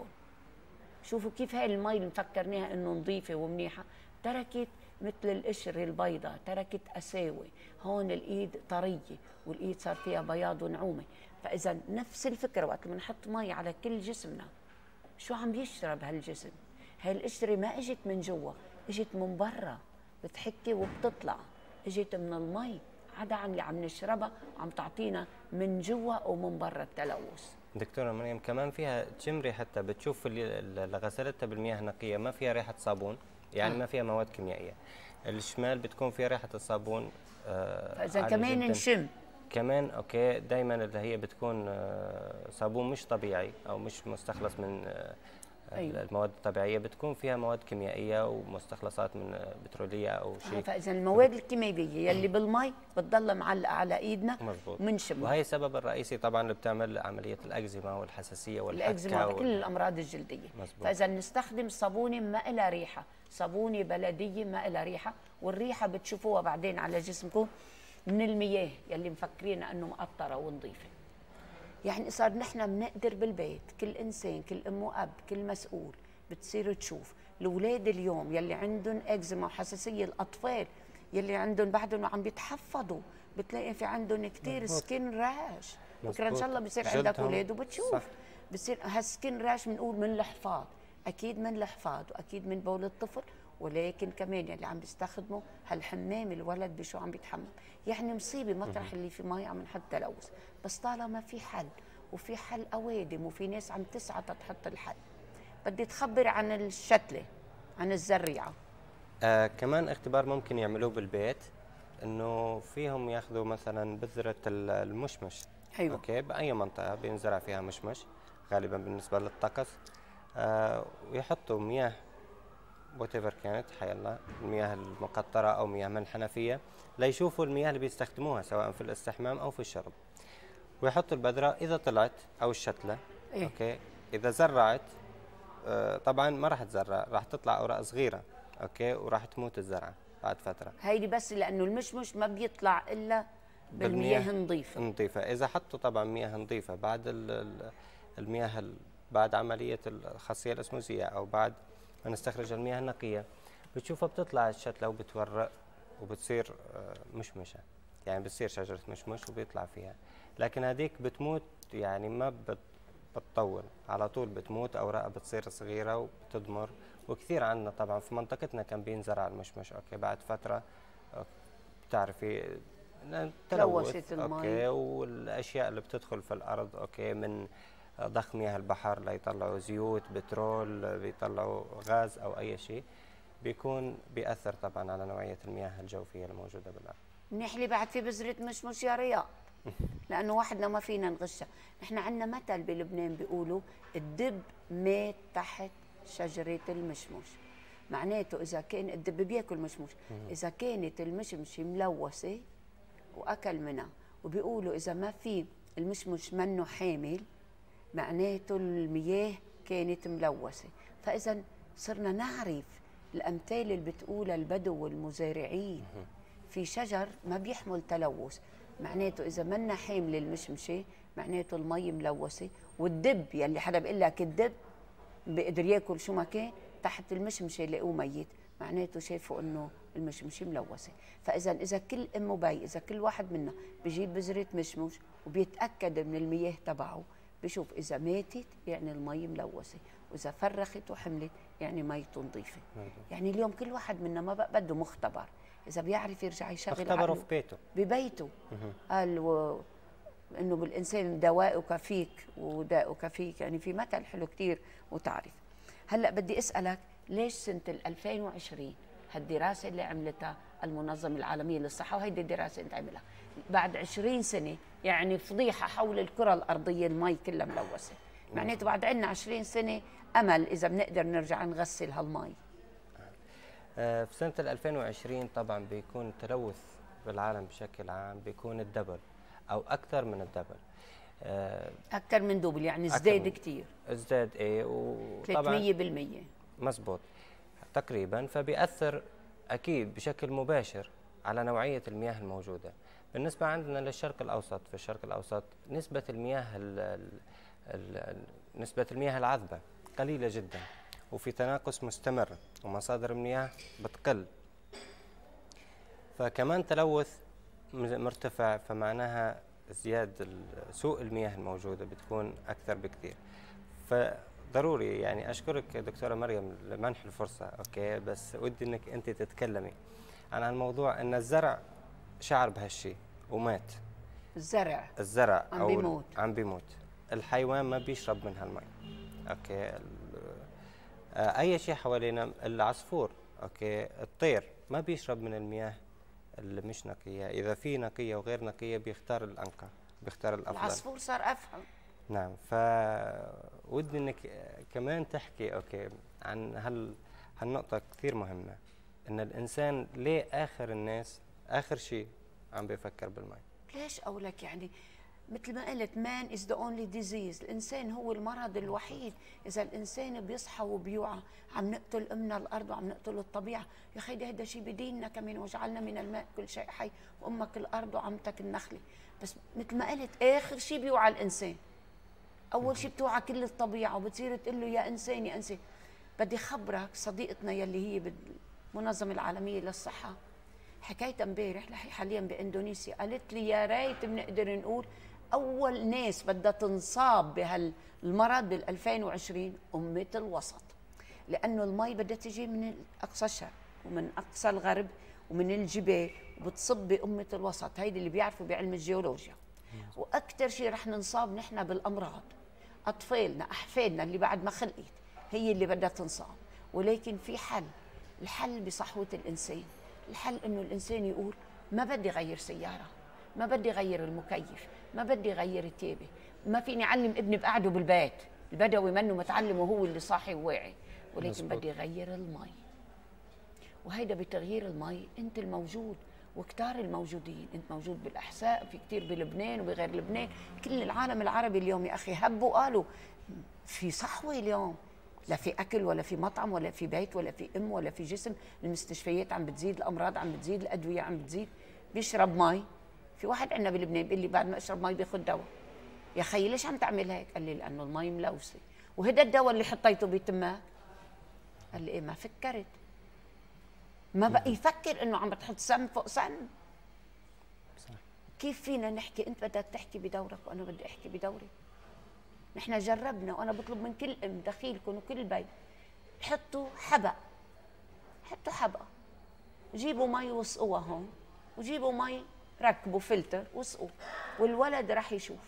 شوفوا كيف هاي المي اللي مفكرناها انه نظيفه ومنيحه تركت مثل القشر البيضاء، تركت قساوه، هون الايد طريه والايد صار فيها بياض ونعومه. فاذا نفس الفكره وقت بنحط مي على كل جسمنا شو عم بيشرب هالجسم؟ هاي القشره ما اجت من جوا، اجت من برا بتحكي وبتطلع، اجت من المي عدا عم نشربها وعم تعطينا من جوا ومن برا التلوث. دكتورة مريم كمان فيها تشمري حتى بتشوف اللي غسلتها بالمياه النقية ما فيها ريحة صابون، يعني ما فيها مواد كيميائية. الشمال بتكون فيها ريحة الصابون فإذا كمان نشم كمان اوكي دائما اللي هي بتكون صابون مش طبيعي او مش مستخلص من المواد الطبيعيه، بتكون فيها مواد كيميائيه ومستخلصات من بتروليه او شيء. فاذا المواد الكيميائيه يلي بالمي بتضل معلقه على ايدنا منشم. وهي السبب الرئيسي طبعا اللي بتعمل عمليه الاكزيما والحساسيه والحكه الاكزيما وكل الامراض الجلديه. فاذا نستخدم صابونه ما لها ريحه، صابونه بلديه ما لها ريحه، والريحه بتشوفوها بعدين على جسمكم من المياه يلي مفكرين انه مقطره ونظيفه. يعني صار نحن بنقدر بالبيت كل انسان كل ام واب كل مسؤول بتصير تشوف الاولاد اليوم يلي عندهم اكزيما وحساسيه، الاطفال يلي عندهم بعدهم عم بيتحفظوا بتلاقي في عندهم كثير سكين راش. بكره ان شاء الله بصير عندك اولاد وبتشوف بصير هالسكين راش بنقول من الحفاض، اكيد من الحفاض واكيد من بول الطفل، ولكن كمان يلي عم بيستخدموا هالحمام الولد بشو عم بيتحمم. يعني مصيبه مطرح اللي في مي عم نحط تلوث، بس طالما في حل وفي حل قوادم وفي ناس عم تسعى تحط الحل. بدي تخبر عن الشتله عن الزريعه. كمان اختبار ممكن يعملوه بالبيت، انه فيهم ياخذوا مثلا بذره المشمش. أيوة. اوكي باي منطقه بينزرع فيها مشمش غالبا بالنسبه للطقس، ويحطوا مياه وات كانت حيالله المياه المقطره او مياه من الحنفيه ليشوفوا المياه اللي بيستخدموها سواء في الاستحمام او في الشرب، ويحطوا البذره اذا طلعت او الشتله. اوكي اذا زرعت طبعا ما راح تزرع، راح تطلع اوراق صغيره اوكي، وراح تموت الزرعه بعد فتره. هيدي بس لانه المشمش ما بيطلع الا بالمياه النظيفه. نظيفه، اذا حطوا طبعا مياه نظيفه بعد المياه بعد عمليه الخاصيه الاسموزيه او بعد ما نستخرج المياه النقيه، بتشوفها بتطلع الشتله وبتورق وبتصير مشمشه، يعني بتصير شجره مشمش وبيطلع فيها. لكن هذيك بتموت، يعني ما بتطول، على طول بتموت، اوراقها بتصير صغيره وبتضمر. وكثير عندنا طبعا في منطقتنا كان بينزرع المشمش، اوكي، بعد فتره بتعرفي تلوثت المي، المي، اوكي، والاشياء اللي بتدخل في الارض، اوكي، من ضخ مياه البحر ليطلعوا زيوت، بترول، بيطلعوا غاز او اي شيء، بيكون بيأثر طبعا على نوعيه المياه الجوفيه الموجوده بالارض. منيح لي بعد في بذرة مشمش يا رياض، لأنه وحدنا ما فينا نغشها. نحن عندنا مثل بلبنان بيقولوا الدب مات تحت شجرة المشمش. معناته إذا كان الدب بياكل مشمش، إذا كانت المشمشة ملوثة وأكل منها، وبيقولوا إذا ما في المشمش منه حامل، معناته المياه كانت ملوثة. فإذا صرنا نعرف الأمثال اللي بتقولها البدو والمزارعين، في شجر ما بيحمل تلوث، معناته إذا منا حامل المشمشة معناته المي ملوثة. والدب يلي حدا بيقول لك الدب بيقدر ياكل شو ما كان تحت المشمشة يلاقوه ميت، معناته شافوا إنه المشمشة ملوثة. إذا كل أم وبي، إذا كل واحد منا بيجيب بذرة مشمش وبيتأكد من المياه تبعه، بشوف إذا ماتت يعني المي ملوثة، وإذا فرخت وحملت يعني ميته نظيفة. يعني اليوم كل واحد منا ما بقى بده مختبر، إذا بيعرف يرجع يشغل اختبره في بيته، ببيته. قال إنه بالإنسان دواؤك فيك وداؤك فيك، يعني في مثل حلو كتير وتعرف. هلأ بدي أسألك، ليش سنة 2020 هالدراسة اللي عملتها المنظمة العالمية للصحة، وهيدي الدراسة انت عملها بعد 20 سنة، يعني فضيحة حول الكرة الأرضية المي كلها ملوثة، معناته بعد عنا 20 سنة أمل إذا بنقدر نرجع نغسل هالمي. في سنة 2020 طبعا بيكون التلوث بالعالم بشكل عام بيكون الدبل أو أكثر من الدبل. أكثر من دبل، يعني ازداد كثير، ازداد إيه، وطبعا 300%. مزبوط تقريبا. فبيأثر أكيد بشكل مباشر على نوعية المياه الموجودة. بالنسبة عندنا للشرق الأوسط، في الشرق الأوسط نسبة المياه العذبة قليلة جدا، وفي تناقص مستمر، ومصادر المياه بتقل، فكمان تلوث مرتفع، فمعناها ازدياد سوء المياه الموجودة بتكون أكثر بكثير. فضروري يعني أشكرك دكتورة مريم لمنح الفرصة، أوكي، بس ودي أنك أنت تتكلمي عن هالموضوع، أن الزرع شعر بهالشيء ومات. الزرع عم بيموت. الحيوان ما بيشرب من هالمي، أوكي، أي شيء حوالينا، العصفور، أوكي، الطير ما بيشرب من المياه اللي مش نقية. إذا في نقية وغير نقية بيختار الأنقى، بيختار الأفضل. العصفور صار أفهم. نعم، فودي إنك كمان تحكي، أوكي، عن هالنقطة كثير مهمة، إن الإنسان ليه آخر الناس آخر شيء عم بيفكر بالماء. ليش أقولك، يعني مثل ما قلت man is the only disease، الإنسان هو المرض الوحيد. إذا الإنسان بيصحى وبيوعى عم نقتل أمنا الأرض وعم نقتل الطبيعة، يا خيدي هيدا شيء بديننا كمان، وجعلنا من الماء كل شيء حي وأمك الأرض وعمتك النخلة. بس مثل ما قلت آخر شيء بيوعى الإنسان، أول شيء بتوعى كل الطبيعة وبتصير تقول له يا إنسان يا إنسان. بدي خبرك صديقتنا يلي هي بالمنظمة العالمية للصحة، حكايتها امبارح حاليا باندونيسيا، قالت لي يا ريت بنقدر نقول اول ناس بدها تنصاب بهالمرض بال 2020 امه الوسط، لانه المي بدها تجي من اقصى الشرق ومن اقصى الغرب ومن الجبال وبتصب بامه الوسط. هيدي اللي بيعرفوا بعلم الجيولوجيا. واكثر شيء رح ننصاب نحن بالامراض، اطفالنا احفادنا اللي بعد ما خلقت هي اللي بدها تنصاب. ولكن في حل، الحل بصحوه الانسان. الحل انه الانسان يقول ما بدي غير سياره، ما بدي غير المكيف، ما بدي غير تيابي، ما فيني اعلم ابني بقعده بالبيت، البدوي منه متعلم وهو اللي صاحي وواعي، ولكن مزبوط. بدي غير المي. وهيدا بتغيير المي انت الموجود وكتار الموجودين، انت موجود بالاحساء، في كتير بلبنان وبغير لبنان، كل العالم العربي اليوم يا اخي هبوا قالوا في صحوه اليوم. لا في اكل ولا في مطعم ولا في بيت ولا في ام ولا في جسم. المستشفيات عم بتزيد، الامراض عم بتزيد، الادويه عم بتزيد. بيشرب مي. في واحد عندنا بلبنان بيقول لي بعد ما اشرب مي باخذ دواء. يا خيي ليش عم تعمل هيك؟ قال لي لانه المي ملوثه. وهذا الدواء اللي حطيته بتمك؟ قال لي ايه ما فكرت. ما بقى يفكر انه عم بتحط سم فوق سم. صح. كيف فينا نحكي انت بدك تحكي بدورك وانا بدي احكي بدوري؟ نحن جربنا، وانا بطلب من كل ام دخيلكم وكل بيت حطوا حبق، حطوا حبقه، جيبوا مي وسقوها هون، وجيبوا مي ركبوا فلتر وسقوا، والولد راح يشوف.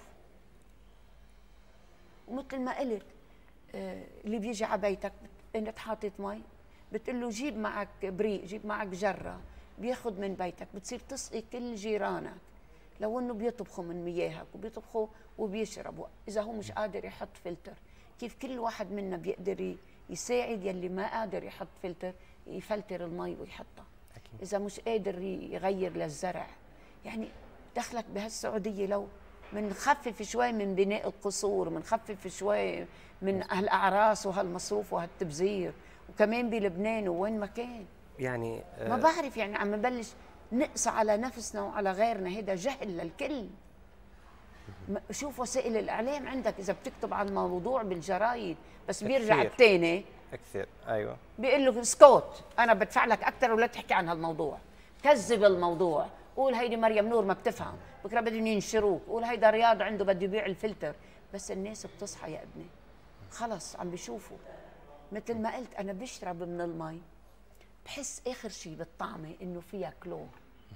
ومثل ما قلت اللي بيجي على بيتك انت حاطط مي، بتقول له جيب معك بريق، جيب معك جره، بياخذ من بيتك، بتصير تسقي كل جيرانك. لو انه بيطبخوا من مياهك وبيطبخوا وبيشربوا، اذا هو مش قادر يحط فلتر، كيف كل واحد منا بيقدر يساعد يلي ما قادر يحط فلتر يفلتر المي ويحطها. أكيد. اذا مش قادر يغير للزرع، يعني دخلك بهالسعوديه لو منخفف شوي من بناء القصور، منخفف شوي من هالاعراس وهالمصروف وهالتبذير، وكمان بلبنان وين ما كان يعني ما بعرف، يعني عم نبلش نقسى على نفسنا وعلى غيرنا. هيدا جهل للكل. شوف وسائل الاعلام عندك، اذا بتكتب عن الموضوع بالجرايد بس بيرجع الثاني كثير. ايوه بيقول له اسكت، انا بدفع لك اكثر ولا تحكي عن هالموضوع. كذب الموضوع، قول هيدي مريم نور ما بتفهم، بكره بدهم ينشروك، قول هيدا رياض عنده بده يبيع الفلتر. بس الناس بتصحى يا ابني، خلص عم بيشوفوا. مثل ما قلت انا بشرب من المي بحس اخر شيء بالطعمه انه فيها كلور.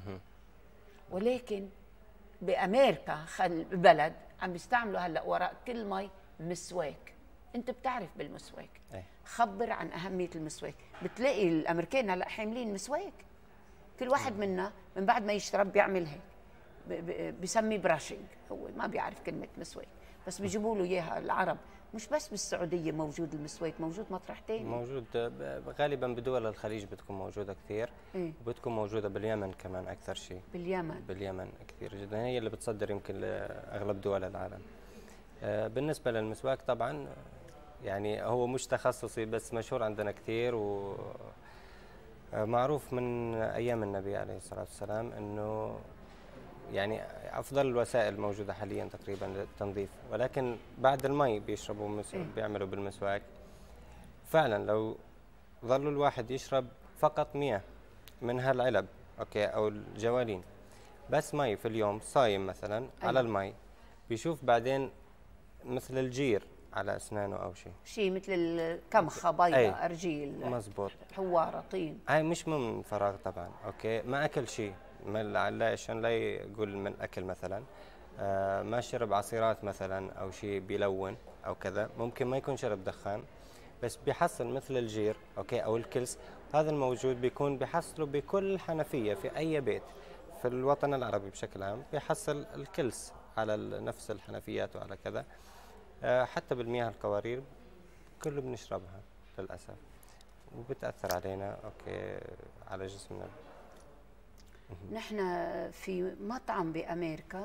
ولكن بامريكا بلد عم بيستعملوا هلا وراء كل مي مسواك. انت بتعرف بالمسواك؟ خبر عن اهميه المسواك. بتلاقي الامريكان هلا حاملين مسواك، كل واحد منا من بعد ما يشرب بيعمل هيك، بسمي براشنج. هو ما بيعرف كلمه مسواك، بس بيجيبوا له اياها العرب. مش بس بالسعوديه موجود المسواك، موجود مطرح تاني، موجود غالبا بدول الخليج بتكون موجوده كثير. وبتكون موجوده باليمن كمان اكثر شيء. باليمن كثير جدا، هي اللي بتصدر يمكن لاغلب دول العالم. بالنسبه للمسواك طبعا يعني هو مش تخصصي بس مشهور عندنا كثير، ومعروف من ايام النبي عليه الصلاه والسلام انه يعني افضل الوسائل موجوده حاليا تقريبا للتنظيف. ولكن بعد المي بيشربوا بيعملوا بالمسواك. فعلا لو ظل الواحد يشرب فقط مياه من هالعلب اوكي او الجوالين، بس مي في اليوم، صايم مثلا على المي، بيشوف بعدين مثل الجير على اسنانه او شيء مثل الكمخه بيضاء، ارجيل، مزبوط، حواره، طين. هاي مش من فراغ طبعا. اوكي ما اكل شيء عشان لا يقول من اكل مثلا، ما شرب عصيرات مثلا او شيء بيلون او كذا، ممكن ما يكون شرب دخان، بس بيحصل مثل الجير اوكي او الكلس. هذا الموجود بيكون بيحصله بكل حنفيه في اي بيت في الوطن العربي بشكل عام، بيحصل الكلس على نفس الحنفيات وعلى كذا. حتى بالمياه القوارير كله بنشربها للاسف، وبتاثر علينا اوكي على جسمنا. نحن في مطعم بامريكا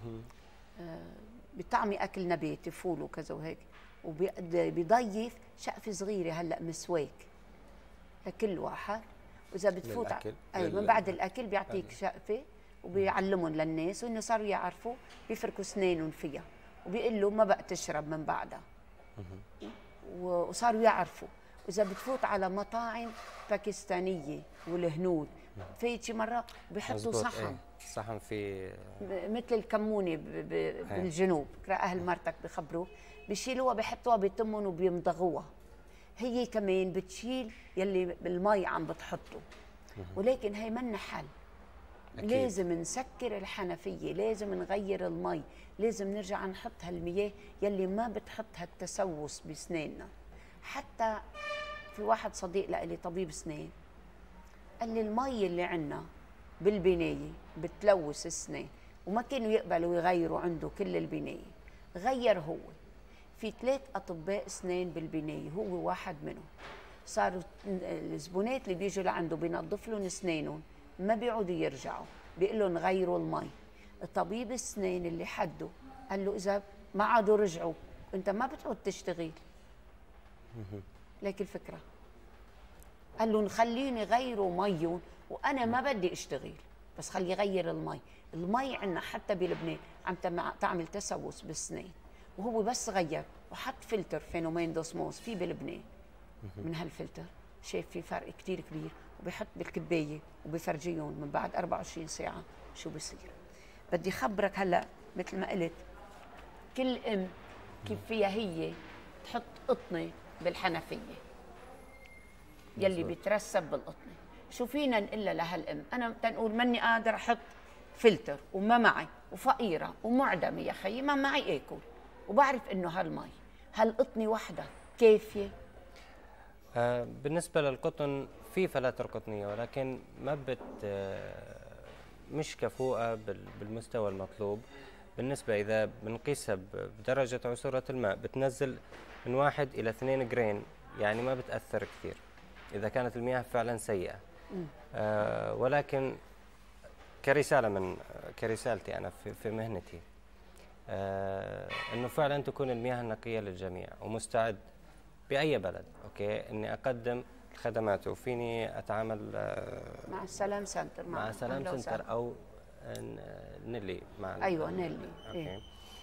بطعمي اكل نباتي، فول وكذا وهيك، وبيضيف شقفه صغيره هلا مسواك لكل واحد. واذا بتفوت من بعد الاكل بيعطيك شقفه وبيعلمهم للناس، وانه صاروا يعرفوا بيفركوا اسنانهم فيها، وبيقول له ما بقى تشرب من بعدها. وصاروا يعرفوا. واذا بتفوت على مطاعم باكستانيه والهنود، في شي مره بيحطوا صحن صحن في مثل الكمونه بالجنوب، اهل مرتك بخبروك، بيشيلوها بيحطوها بتمهم وبيمضغوها. هي كمان بتشيل يلي بالمي عم بتحطه. ولكن هي منا حل. أكيد. لازم نسكر الحنفيه، لازم نغير المي، لازم نرجع نحط هالمياه يلي ما بتحط هالتسوس بسناننا. حتى في واحد صديق لإلي طبيب اسنان قال لي المي اللي عندنا بالبنايه بتلوث السنان، وما كانوا يقبلوا يغيروا عنده كل البنايه. غير هو، في 3 أطباء اسنان بالبنايه، هو واحد منهم. صاروا الزبونات اللي بيجوا لعنده بينظف لهم اسنانهم، ما بيعودوا يرجعوا، بيقول لهم غيروا المي. الطبيب السنان اللي حده قال له اذا ما عادوا رجعوا انت ما بتعود تشتغل. ليك الفكره. قال له خليني غيروا ميهم وانا ما بدي اشتغل، بس خلي يغير المي. المي عندنا حتى بلبنان عم تعمل تسوس بالسنين، وهو بس غير وحط فلتر فينومين دوسموس في بلبنان من هالفلتر، شايف في فرق كتير كبير، وبيحط بالكبايه وبفرجيهم من بعد 24 ساعه شو بصير. بدي خبرك هلا مثل ما قلت، كل ام كيف فيها هي تحط قطنه بالحنفيه يلي بيترسب بالقطنه. شو فينا نقول لهالام؟ انا تنقول ماني قادر احط فلتر وما معي وفقيره ومعدمه يا خيي، ما معي اكل، وبعرف انه هالمي هالقطنه وحده كافيه. بالنسبه للقطن في فلاتر قطنيه، ولكن ما مش كفؤه بالمستوى المطلوب. بالنسبه اذا بنقيسها بدرجه عسوره الماء بتنزل من 1 إلى 2 جرين، يعني ما بتاثر كثير اذا كانت المياه فعلا سيئه. ولكن كرسالتي انا في مهنتي، انه فعلا تكون المياه النقيه للجميع، ومستعد باي بلد اوكي اني اقدم الخدمات، وفيني اتعامل مع السلام سنتر، مع سلام سنتر او نيلي مع ايوه نيلي. اوكي.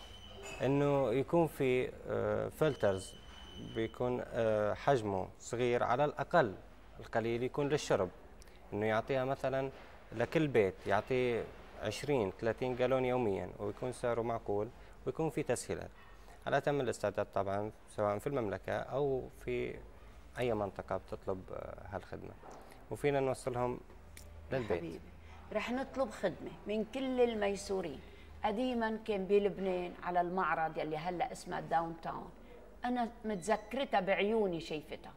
انه يكون في فلترز بيكون حجمه صغير، على الاقل القليل يكون للشرب، انه يعطيها مثلا لكل بيت يعطي 20 30 جالون يوميا، ويكون سعره معقول، ويكون في تسهيلات. على تم الاستعداد طبعا سواء في المملكه او في اي منطقه بتطلب هالخدمه، وفينا نوصلهم للبيت. حبيبي رح نطلب خدمه من كل الميسورين. قديما كان بلبنان على المعرض يلي هلا اسمها داون تاون، انا متذكرتها بعيوني شايفتها،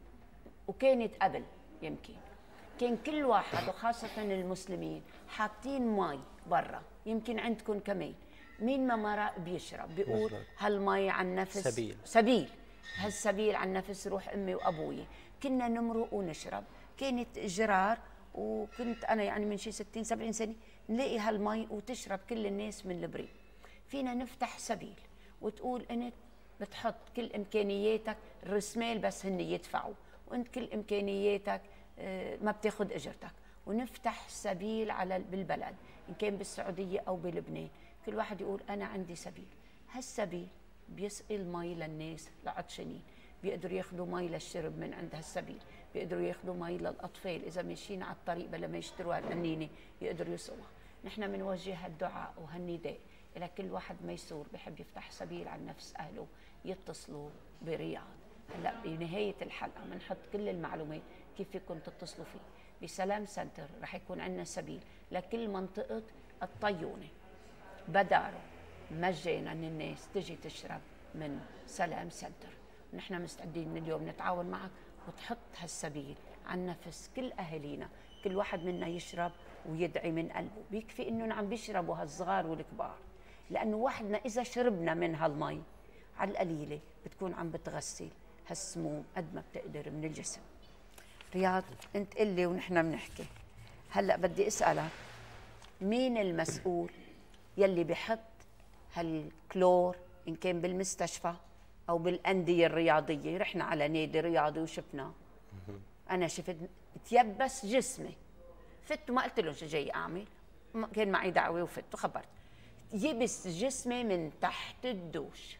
وكانت قبل يمكن كان كل واحد وخاصة المسلمين حاطين مي برا، يمكن عندكم كمان، مين ما مرق بيشرب بيقول هالمي عن نفس سبيل هالسبيل عن نفس روح امي وابوي. كنا نمرق ونشرب، كانت جرار، وكنت انا يعني من شي 60 70 سنه نلاقي هالمي وتشرب كل الناس من البريق. فينا نفتح سبيل وتقول انت بتحط كل امكانياتك، الرسمال بس هن يدفعوا، وانت كل امكانياتك ما بتاخذ اجرتك، ونفتح سبيل بالبلد ان كان بالسعوديه او بلبنان، كل واحد يقول انا عندي سبيل. هالسبيل بيسقي المي للناس العطشانين، بيقدروا ياخذوا مي للشرب من عند هالسبيل، بيقدروا ياخذوا مي للاطفال اذا ماشيين على الطريق بلا ما يشتروا هالقنينه يقدروا يسقوها. نحن بنوجه هالدعاء وهالنداء الى كل واحد ميسور بحب يفتح سبيل عن نفس اهله يتصلوا برياض. هلا بنهايه الحلقه بنحط كل المعلومات كيف فيكم تتصلوا فيه. بسلام سنتر رح يكون عندنا سبيل لكل منطقه الطيونه، بداروا مجانا الناس تجي تشرب من سلام سنتر. نحن مستعدين من اليوم نتعاون معك وتحط هالسبيل عن نفس كل اهالينا، كل واحد منا يشرب ويدعي من قلبه. بيكفي انه عم بيشربوا هالصغار والكبار، لانه وحدنا اذا شربنا من هالمي على القليله بتكون عم بتغسل هالسموم قد ما بتقدر من الجسم. رياض انت قل لي ونحن بنحكي. هلا بدي اسالك، مين المسؤول يلي بحط هالكلور ان كان بالمستشفى او بالانديه الرياضيه؟ رحنا على نادي رياضي وشفنا، انا شفت تيبس جسمي، فت وما قلت لهم شو جاي اعمل، كان معي دعوه وفت وخبرت، يبس جسمي من تحت الدوش،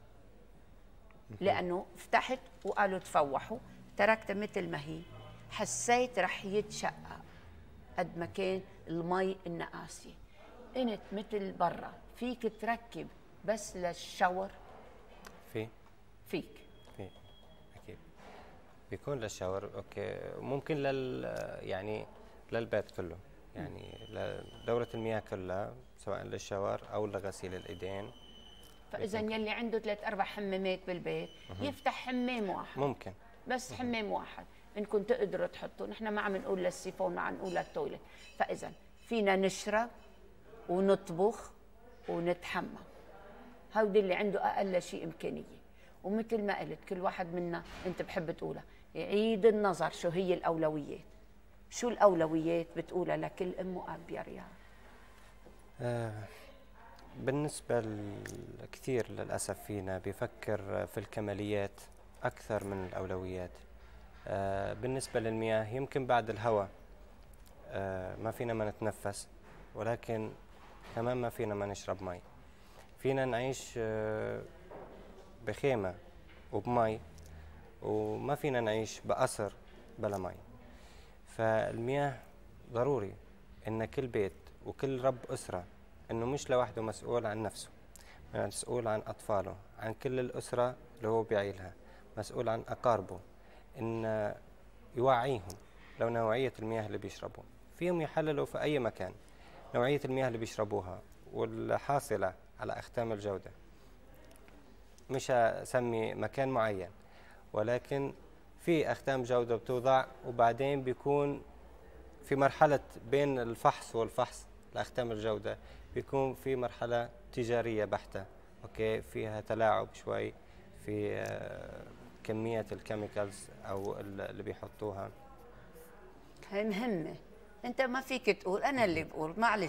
لانه فتحت وقالوا تفوحوا، تركتها مثل ما هي، حسيت رح يتشقق قد ما كان المي النقاسيه. انت مثل برا فيك تركب بس للشاور؟ فيك اكيد بيكون للشاور اوكي، ممكن يعني للبيت كله، يعني لدورة المياه كلها سواء للشاور او لغسيل الايدين. فاذا يلي عنده 3-4 حمامات بالبيت يفتح حمام واحد، ممكن بس حمام واحد انكم تقدروا تحطوا. نحن ما عم نقول للسيفون، ما عم نقول للتويلت. فاذا فينا نشرب ونطبخ ونتحمم، هودي اللي عنده اقل شيء امكانيه. ومثل ما قلت كل واحد منا انت بحب تقولها، يعيد النظر شو هي الاولويات. شو الاولويات بتقولها لكل ام واب يا رياض؟ بالنسبه كثير للاسف فينا بيفكر في الكماليات أكثر من الأولويات. بالنسبة للمياه يمكن بعد الهواء ما فينا ما نتنفس، ولكن كمان ما فينا ما نشرب مي. فينا نعيش بخيمة وبمي، وما فينا نعيش بقصر بلا مي. فالمياه ضروري إن كل بيت وكل رب أسرة إنه مش لوحده مسؤول عن نفسه، مسؤول عن أطفاله، عن كل الأسرة اللي هو بيعيلها، مسؤول عن أقاربه، إن يوعيهم لو نوعية المياه اللي بيشربوا فيهم يحللوا في أي مكان نوعية المياه اللي بيشربوها والحاصلة على أختام الجودة. مش أسمي مكان معين، ولكن في أختام جودة بتوضع، وبعدين بيكون في مرحلة بين الفحص والفحص لأختام الجودة بيكون في مرحلة تجارية بحتة، أوكي، فيها تلاعب شوي في كمية الكيميكالز أو اللي بيحطوها. هي مهمة، أنت ما فيك تقول، أنا اللي بقول، معلش.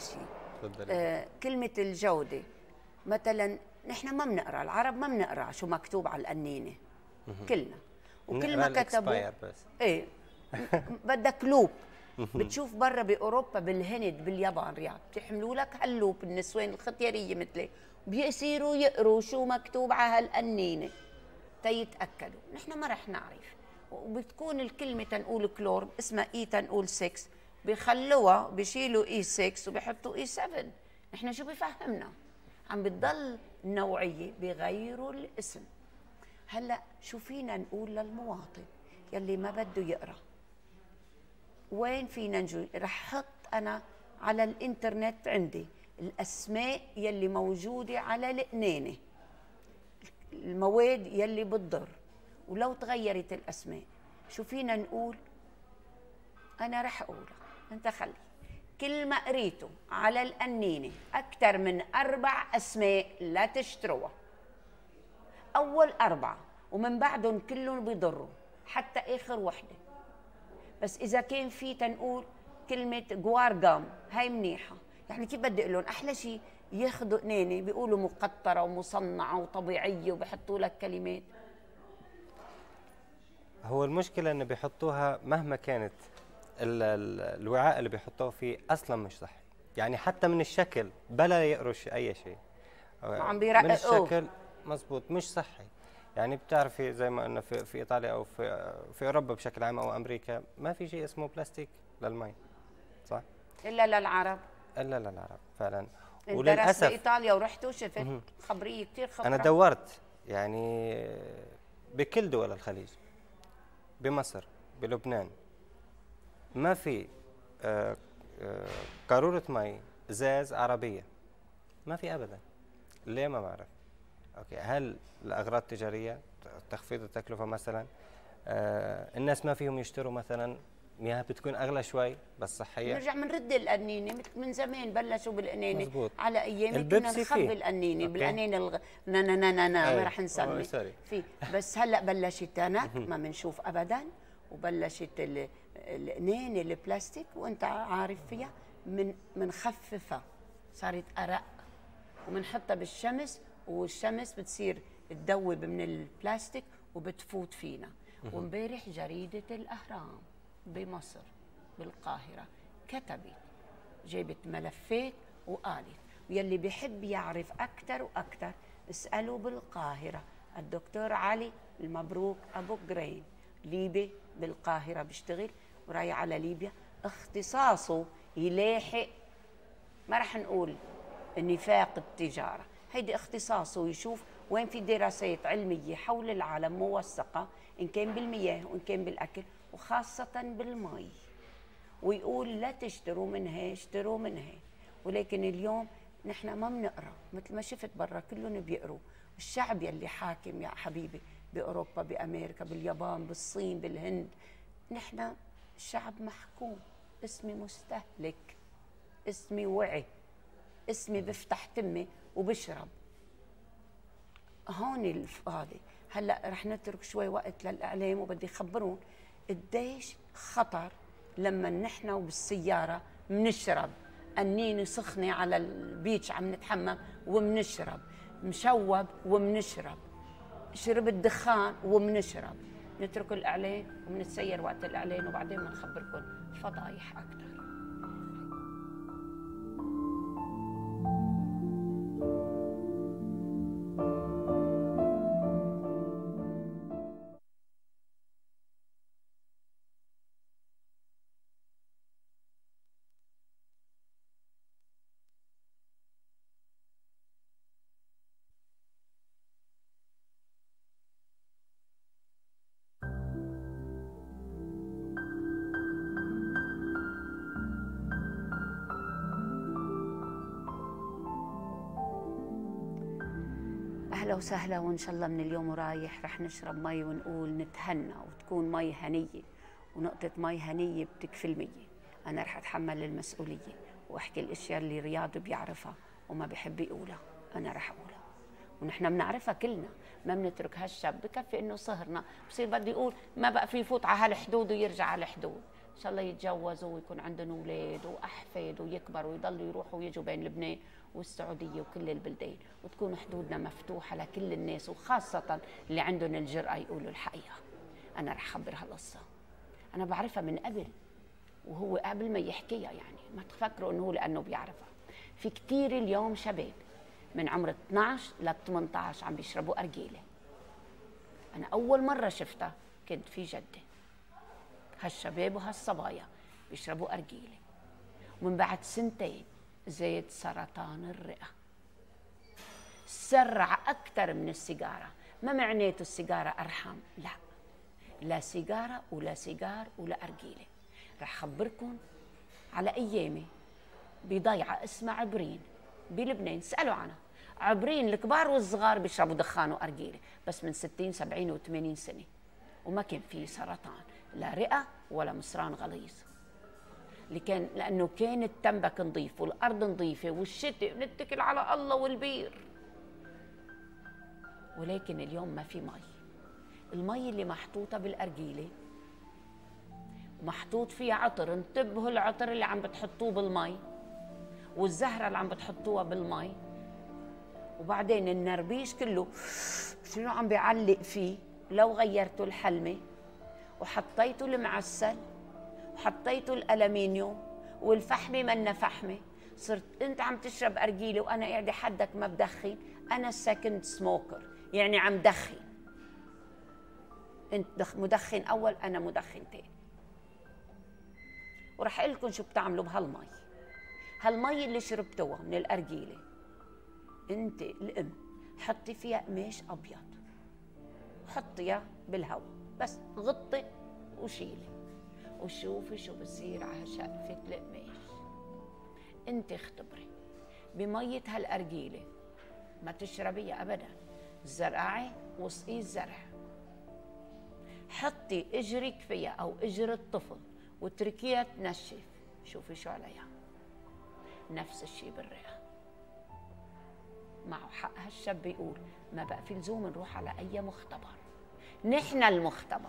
كلمة الجودة مثلا نحن ما بنقرا، العرب ما بنقرا شو مكتوب على القنينة كلنا، وكل ما كتبوا بس. ايه بدك لوب. بتشوف برا باوروبا بالهند باليابان رياض بيحملوا لك هاللوب، النسوان الختياريه مثلي بيصيروا يقروا شو مكتوب على هالقنينه تيتاكدوا. نحن ما رح نعرف، وبتكون الكلمه تنقول كلور اسمها اي تنقول 6، بيخلوها بيشيلوا اي 6 وبيحطوا اي 7. نحن شو بفهمنا؟ عم بتضل النوعيه بغيروا الاسم. هلا شو فينا نقول للمواطن يلي ما بده يقرا؟ وين فينا نجي؟ رح حط انا على الانترنت عندي الاسماء يلي موجوده على القنينه، المواد يلي بتضر، ولو تغيرت الاسماء شو فينا نقول؟ انا رح اقولها، انت خلي كل ما قريته على القنينه اكثر من 4 اسماء لا تشتروها. اول 4 ومن بعدهم كلهم بيضروا حتى اخر وحده. بس اذا كان في تنقول كلمه جوارجام هاي منيحه، يعني كيف بدي اقول لهم؟ احلى شيء ياخذوا قنينه بيقولوا مقطره ومصنعه وطبيعيه وبحطوا لك كلمات. هو المشكله انه بيحطوها مهما كانت الوعاء اللي بيحطوه فيه اصلا مش صحي، يعني حتى من الشكل بلا يقروا اي شيء وعم من الشكل مزبوط مش صحي. يعني بتعرفي زي ما قلنا في ايطاليا او في اوروبا بشكل عام او امريكا ما في شيء اسمه بلاستيك للمي، صح؟ الا للعرب. الا للعرب فعلا. وللاسف درست بايطاليا ورحت وشفت خبريه كثير خطره. انا دورت يعني بكل دول الخليج، بمصر، بلبنان، ما في قارورة مي ازاز عربية، ما في ابدا. ليه؟ ما بعرف. اوكي، هل لاغراض تجاريه، تخفيض التكلفه مثلا؟ الناس ما فيهم يشتروا مثلا مياه بتكون اغلى شوي بس صحيه. نرجع بنرد القنينه، من زمان بلشوا بالقنينه. مزبوط. على ايام كنا نخبي القنينه بالقنينه ما رح نسمي في، بس هلا بلشت انا ما بنشوف ابدا، وبلشت القنينه البلاستيك وانت عارف فيها منخففها، صارت ارق ومنحطها بالشمس، والشمس بتصير تذوب من البلاستيك وبتفوت فينا. وامبارح جريدة الأهرام بمصر بالقاهرة كتبت، جابت ملفات وقالت، ويلي بيحب يعرف أكثر وأكثر اسألوا بالقاهرة الدكتور علي المبروك أبو جرين، ليبي بالقاهرة بيشتغل ورايح على ليبيا، اختصاصه يلاحق، ما رح نقول نفاق التجارة، هيدي اختصاصه، يشوف وين في دراسات علمية حول العالم موثقة إن كان بالمياه وإن كان بالأكل وخاصة بالمي، ويقول لا تشتروا منها، اشتروا منها. ولكن اليوم نحن ما بنقرا، مثل ما شفت برا كلهم بيقروا. الشعب يلي حاكم يا حبيبي بأوروبا، بأمريكا، باليابان، بالصين، بالهند، نحن شعب محكوم. اسمي مستهلك، اسمي وعي، اسمي بفتح تمي وبشرب. هون الفاضي. هلا رح نترك شوي وقت للاعلام وبدي يخبرون قديش خطر لما نحن وبالسياره بنشرب قنينه سخنه على البيتش عم نتحمم وبنشرب، مشوب وبنشرب. شربت دخان وبنشرب، نترك الاعلان وبنتسير وقت الاعلان وبعدين بنخبركم فضايح اكثر. أهلا وسهلا، وإن شاء الله من اليوم ورايح رح نشرب مي ونقول نتهنى وتكون مي هنية، ونقطة مي هنية بتكفي المية. أنا رح أتحمل المسؤولية وأحكي الأشياء اللي رياض بيعرفها وما بحب يقولها، أنا رح أقولها. ونحن بنعرفها كلنا، ما بنترك هالشاب بكفي إنه صهرنا، بصير بدي يقول ما بقى في يفوت على هالحدود ويرجع على الحدود. إن شاء الله يتجوزوا ويكون عندهم أولاد وأحفاد ويكبروا ويضلوا يروحوا ويجوا بين لبنان والسعودية وكل البلدان، وتكون حدودنا مفتوحة لكل الناس، وخاصة اللي عندهم الجرأة يقولوا الحقيقة. أنا رح أخبر هالقصة، أنا بعرفها من قبل وهو قبل ما يحكيها، يعني ما تفكروا إنه لأنه بيعرفها. في كتير اليوم شباب من عمر 12 ل 18 عم بيشربوا أرجيلة. أنا أول مرة شفتها كنت في جدة، هالشباب وهالصبايا بيشربوا أرجيلة، ومن بعد سنتين زاد سرطان الرئة، سرع أكثر من السيجارة. ما معناته السيجارة أرحم، لا، لا سيجارة ولا سيجار ولا أرجيلة. رح خبركم على أيامي بضيعة اسمها عبرين بلبنان، سألوا عنها. عبرين الكبار والصغار بيشربوا دخان وأرجيلة، بس من 60 70 و80 سنة، وما كان في سرطان لا رئة ولا مصران غليظ. لأنه كان التنبك نظيف والأرض نظيفة والشتاء نتكل على الله والبير. ولكن اليوم ما في مي. المي اللي محطوطة بالأرجيلة محطوط فيها عطر، انتبهوا العطر اللي عم بتحطوه بالمي والزهرة اللي عم بتحطوها بالمي، وبعدين النربيش كله شنو عم بيعلق فيه. لو غيرتوا الحلمة وحطيتوا المعسل وحطيتوا الألمنيوم والفحمة منا فحمة، صرت انت عم تشرب أرجيلة وأنا قاعدة حدك ما بدخن. أنا سكند سموكر، يعني عم دخن. انت مدخن أول، أنا مدخن تاني. ورح أقول لكم شو بتعملوا بهالمي. هالمي اللي شربتوها من الأرجيلة، انت الأم حطي فيها قماش أبيض، حطيها بالهواء، بس غطي وشيلي وشوفي شو بصير على شقفة القماش. انت اختبري بمية هالأرجيلة، ما تشربيها أبدا، زرعي وسقي الزرع، حطي اجرك فيها أو اجر الطفل واتركيها تنشف، شوفي شو عليها. نفس الشيء بالرئة. معه حق هالشاب بيقول ما بقى في لزوم نروح على أي مختبر، نحن المختبر.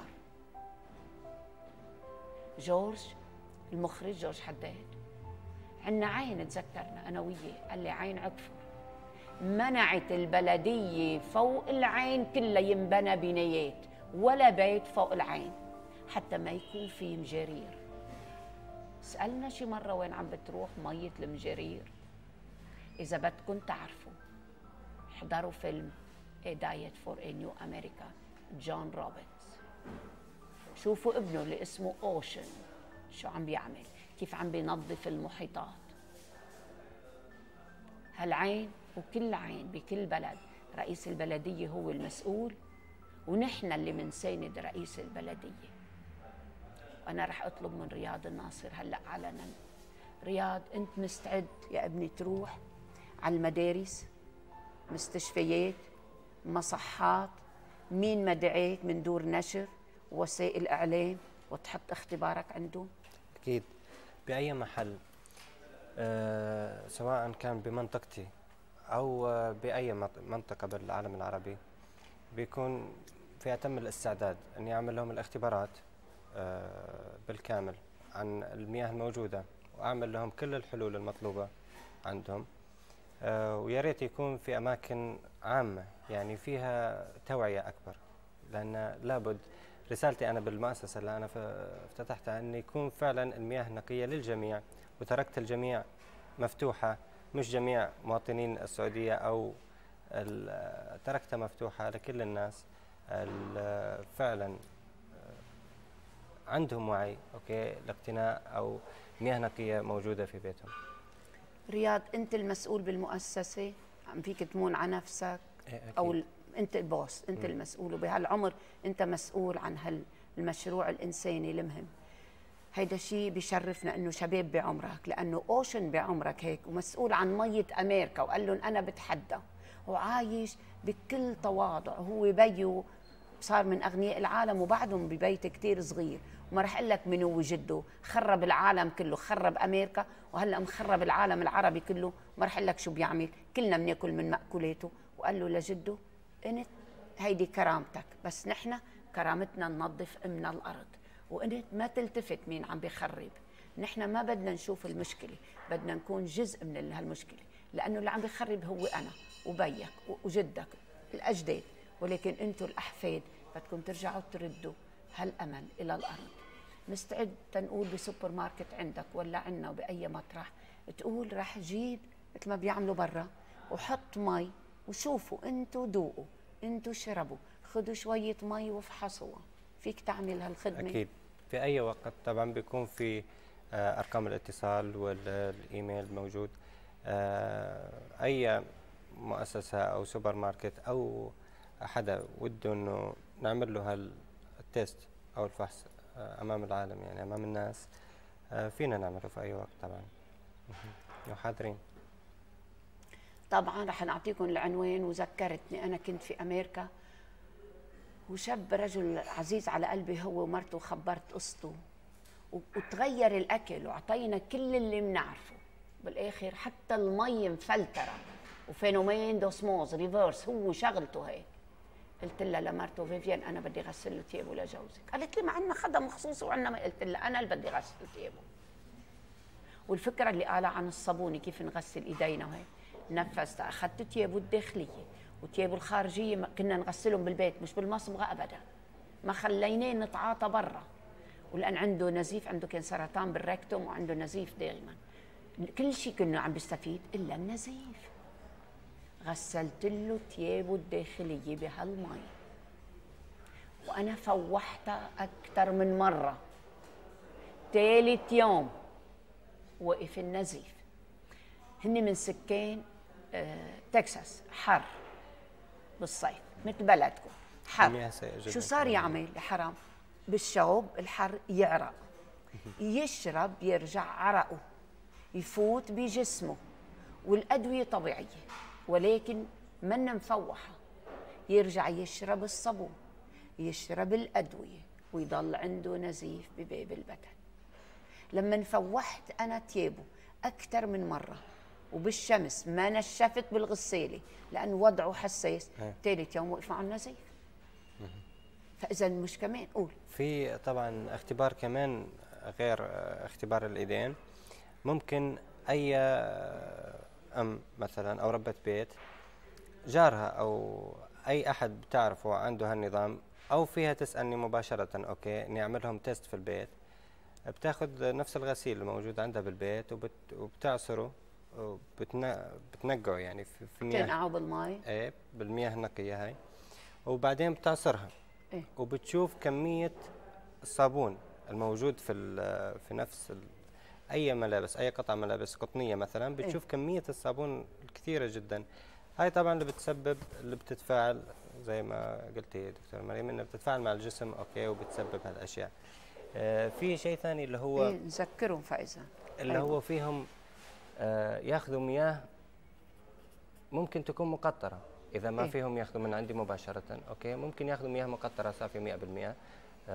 جورج المخرج جورج حداد عنا عين، تذكرنا أنا وياه، قال لي عين عكفر، منعت البلدية فوق العين كلها ينبنى بنايات ولا بيت فوق العين حتى ما يكون في مجارير. سألنا شي مرة وين عم بتروح مية المجارير؟ إذا بدكم تعرفوا احضروا فيلم A Diet for a New America جون روبنز، شوفوا ابنه اللي اسمه أوشن شو عم بيعمل، كيف عم بينظف المحيطات. هالعين وكل عين بكل بلد رئيس البلدية هو المسؤول، ونحن اللي منساند رئيس البلدية. وأنا رح أطلب من رياض الناصر هلأ علنا، رياض أنت مستعد يا ابني تروح على المدارس، مستشفيات، مصحات، مين مدعيك من دور نشر وسائل إعلام وتحط اختبارك عندهم؟ أكيد بأي محل، سواء كان بمنطقتي أو بأي منطقة بالعالم العربي، بيكون في أتم الاستعداد أني أعمل لهم الاختبارات بالكامل عن المياه الموجودة، وأعمل لهم كل الحلول المطلوبة عندهم. ويا ريت يكون في أماكن عامة يعني فيها توعية أكبر، لأن لابد رسالتي أنا بالمؤسسة اللي أنا افتتحتها أن يكون فعلا المياه نقية للجميع، وتركت الجميع مفتوحة، مش جميع مواطنين السعودية أو تركتها مفتوحة لكل الناس فعلا عندهم وعي أوكي لاقتناء أو مياه نقية موجودة في بيتهم. رياض، أنت المسؤول بالمؤسسة، عم فيك تمون على نفسك أو أنت البوس، أنت المسؤول، وبهالعمر أنت مسؤول عن هالمشروع الإنساني المهم. هيدا شيء بيشرفنا انه شباب بعمرك، لانه اوشن بعمرك هيك ومسؤول عن ميه امريكا، وقال لهم انا بتحدى، وعايش بكل تواضع. هو بيو صار من اغنياء العالم وبعدهم ببيت كثير صغير، وما رح اقول لك منو وجده خرب العالم كله، خرب امريكا وهلا مخرب العالم العربي كله، ما رح اقول لك شو بيعمل، كلنا بناكل من ماكولاته. وقال له لجده انت هيدي كرامتك، بس نحن كرامتنا ننظف من الارض، وانت ما تلتفت مين عم بيخرب. نحن ما بدنا نشوف المشكله، بدنا نكون جزء من هالمشكله، لانه اللي عم بيخرب هو انا وبيك وجدك الاجداد، ولكن انتم الاحفاد بدكم ترجعوا تردوا هالامل الى الارض. مستعد تنقول بسوبر ماركت عندك ولا عنا وباي مطرح تقول رح جيب مثل ما بيعملوا برا وحط مي، وشوفوا انتم ذوقوا، انتم شربوا، خذوا شويه مي وافحصوها. فيك تعمل هالخدمه؟ اكيد في اي وقت، طبعا بيكون في ارقام الاتصال والايميل موجود. اي مؤسسه او سوبر ماركت او حدا وده انه نعمل له هالتيست او الفحص امام العالم، يعني امام الناس، فينا نعمله في اي وقت طبعا، وحاضرين. طبعا رح نعطيكم العنوان. وذكرتني انا كنت في امريكا، وشاب رجل عزيز على قلبي هو ومرته، خبرت قصته وتغير الاكل وعطينا كل اللي بنعرفه بالاخر، حتى المي مفلتره وفينومين دوسموز ريفرس، هو شغلته هيك. قلت لها لمرته فيفيان انا بدي غسل له ثيابه لجوزك. قالت لي ما عندنا خدم مخصوص وعندنا ما. قلت لها انا اللي بدي غسل ثيابه. والفكره اللي قالها عن الصابونه كيف نغسل ايدينا وهيك نفذت. اخذت ثيابه الداخليه وثيابه الخارجيه، كنا نغسلهم بالبيت مش بالمصبغه ابدا، ما خليناه نتعاطى برا، ولان عنده نزيف، عنده كان سرطان بالريكتوم وعنده نزيف دائما، كل شيء كنا عم بيستفيد الا النزيف. غسلت له ثيابه الداخليه بهالمي، وانا فوحتها اكثر من مره. ثالث يوم وقف النزيف. هن من سكان تكساس، حر بالصيف مثل بلدكم حر. شو صار يعمل الحرام؟ بالشوب الحر يعرق، يشرب يرجع عرقه يفوت بجسمه، والأدوية طبيعية ولكن منا مفوحة، يرجع يشرب الصابون يشرب الأدوية ويضل عنده نزيف بباب البدن. لما فوحت أنا تيابه أكثر من مرة وبالشمس ما نشفت بالغسالة لأن وضعه حساس، ثالث يوم وقف مع النزيف. فإذا مش كمان قول في طبعا اختبار كمان غير اختبار الإيدين. ممكن أي أم مثلا أو ربة بيت جارها أو أي أحد بتعرفه عنده هالنظام، أو فيها تسألني مباشرة أوكي إني أعمل لهم تيست في البيت. بتاخذ نفس الغسيل الموجود عندها بالبيت وبتعصره وبتنقعه يعني في مياه، بتنقعه بالماء، ايه بالمياه النقية هاي، وبعدين بتعصرها إيه؟ وبتشوف كمية الصابون الموجود في نفس أي ملابس، أي قطعة ملابس قطنية مثلا، بتشوف إيه؟ كمية الصابون الكثيرة جدا. هاي طبعا اللي بتسبب، اللي بتتفاعل زي ما قلتي دكتور مريم، انها بتتفاعل مع الجسم اوكي وبتسبب هالاشياء. في شيء ثاني اللي هو إيه نذكرهم فاذا اللي أيوة. هو فيهم ياخذوا مياه ممكن تكون مقطرة، إذا ما فيهم ياخذوا من عندي مباشرة أوكي، ممكن ياخذوا مياه مقطرة صافية 100%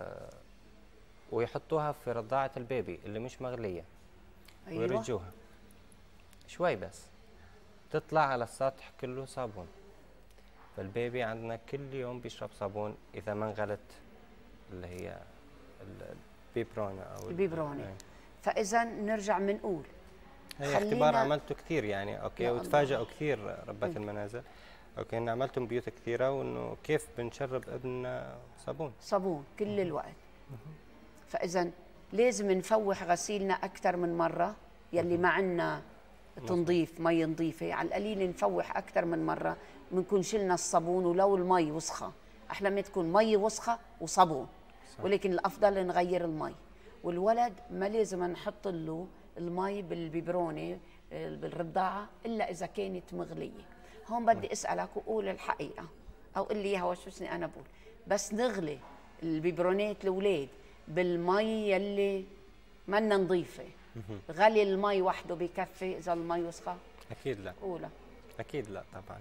ويحطوها في رضاعة البيبي اللي مش مغلية. أيوة. ويرجوها شوي بس، تطلع على السطح كله صابون. فالبيبي عندنا كل يوم بيشرب صابون إذا ما انغلت اللي هي البيبرونة أو البيبرونة. فإذا نرجع بنقول هي اختبار عملته كثير يعني، اوكي، وتفاجئوا كثير ربات المنازل، اوكي، ان عملتهم بيوت كثيره، وانه كيف بنشرب ابننا صابون كل الوقت. فاذا لازم نفوح غسيلنا اكثر من مره، يلي ما عندنا تنظيف مي نظيفه، على القليل نفوح اكثر من مره، بنكون شلنا الصابون، ولو المي وسخه احلى ما تكون مي وسخه وصابون، ولكن الافضل نغير المي. والولد ما لازم نحط له المي بالبيبرونه بالرضاعه الا اذا كانت مغليه. هون بدي اسالك وقول الحقيقه، او قل لي اياها وشوشني انا بقول، بس نغلي البيبرونات الاولاد بالمي يلي منا نظيفه، غلي المي وحده بكفي اذا المي وسخه؟ اكيد لا. قولها. اكيد لا طبعا.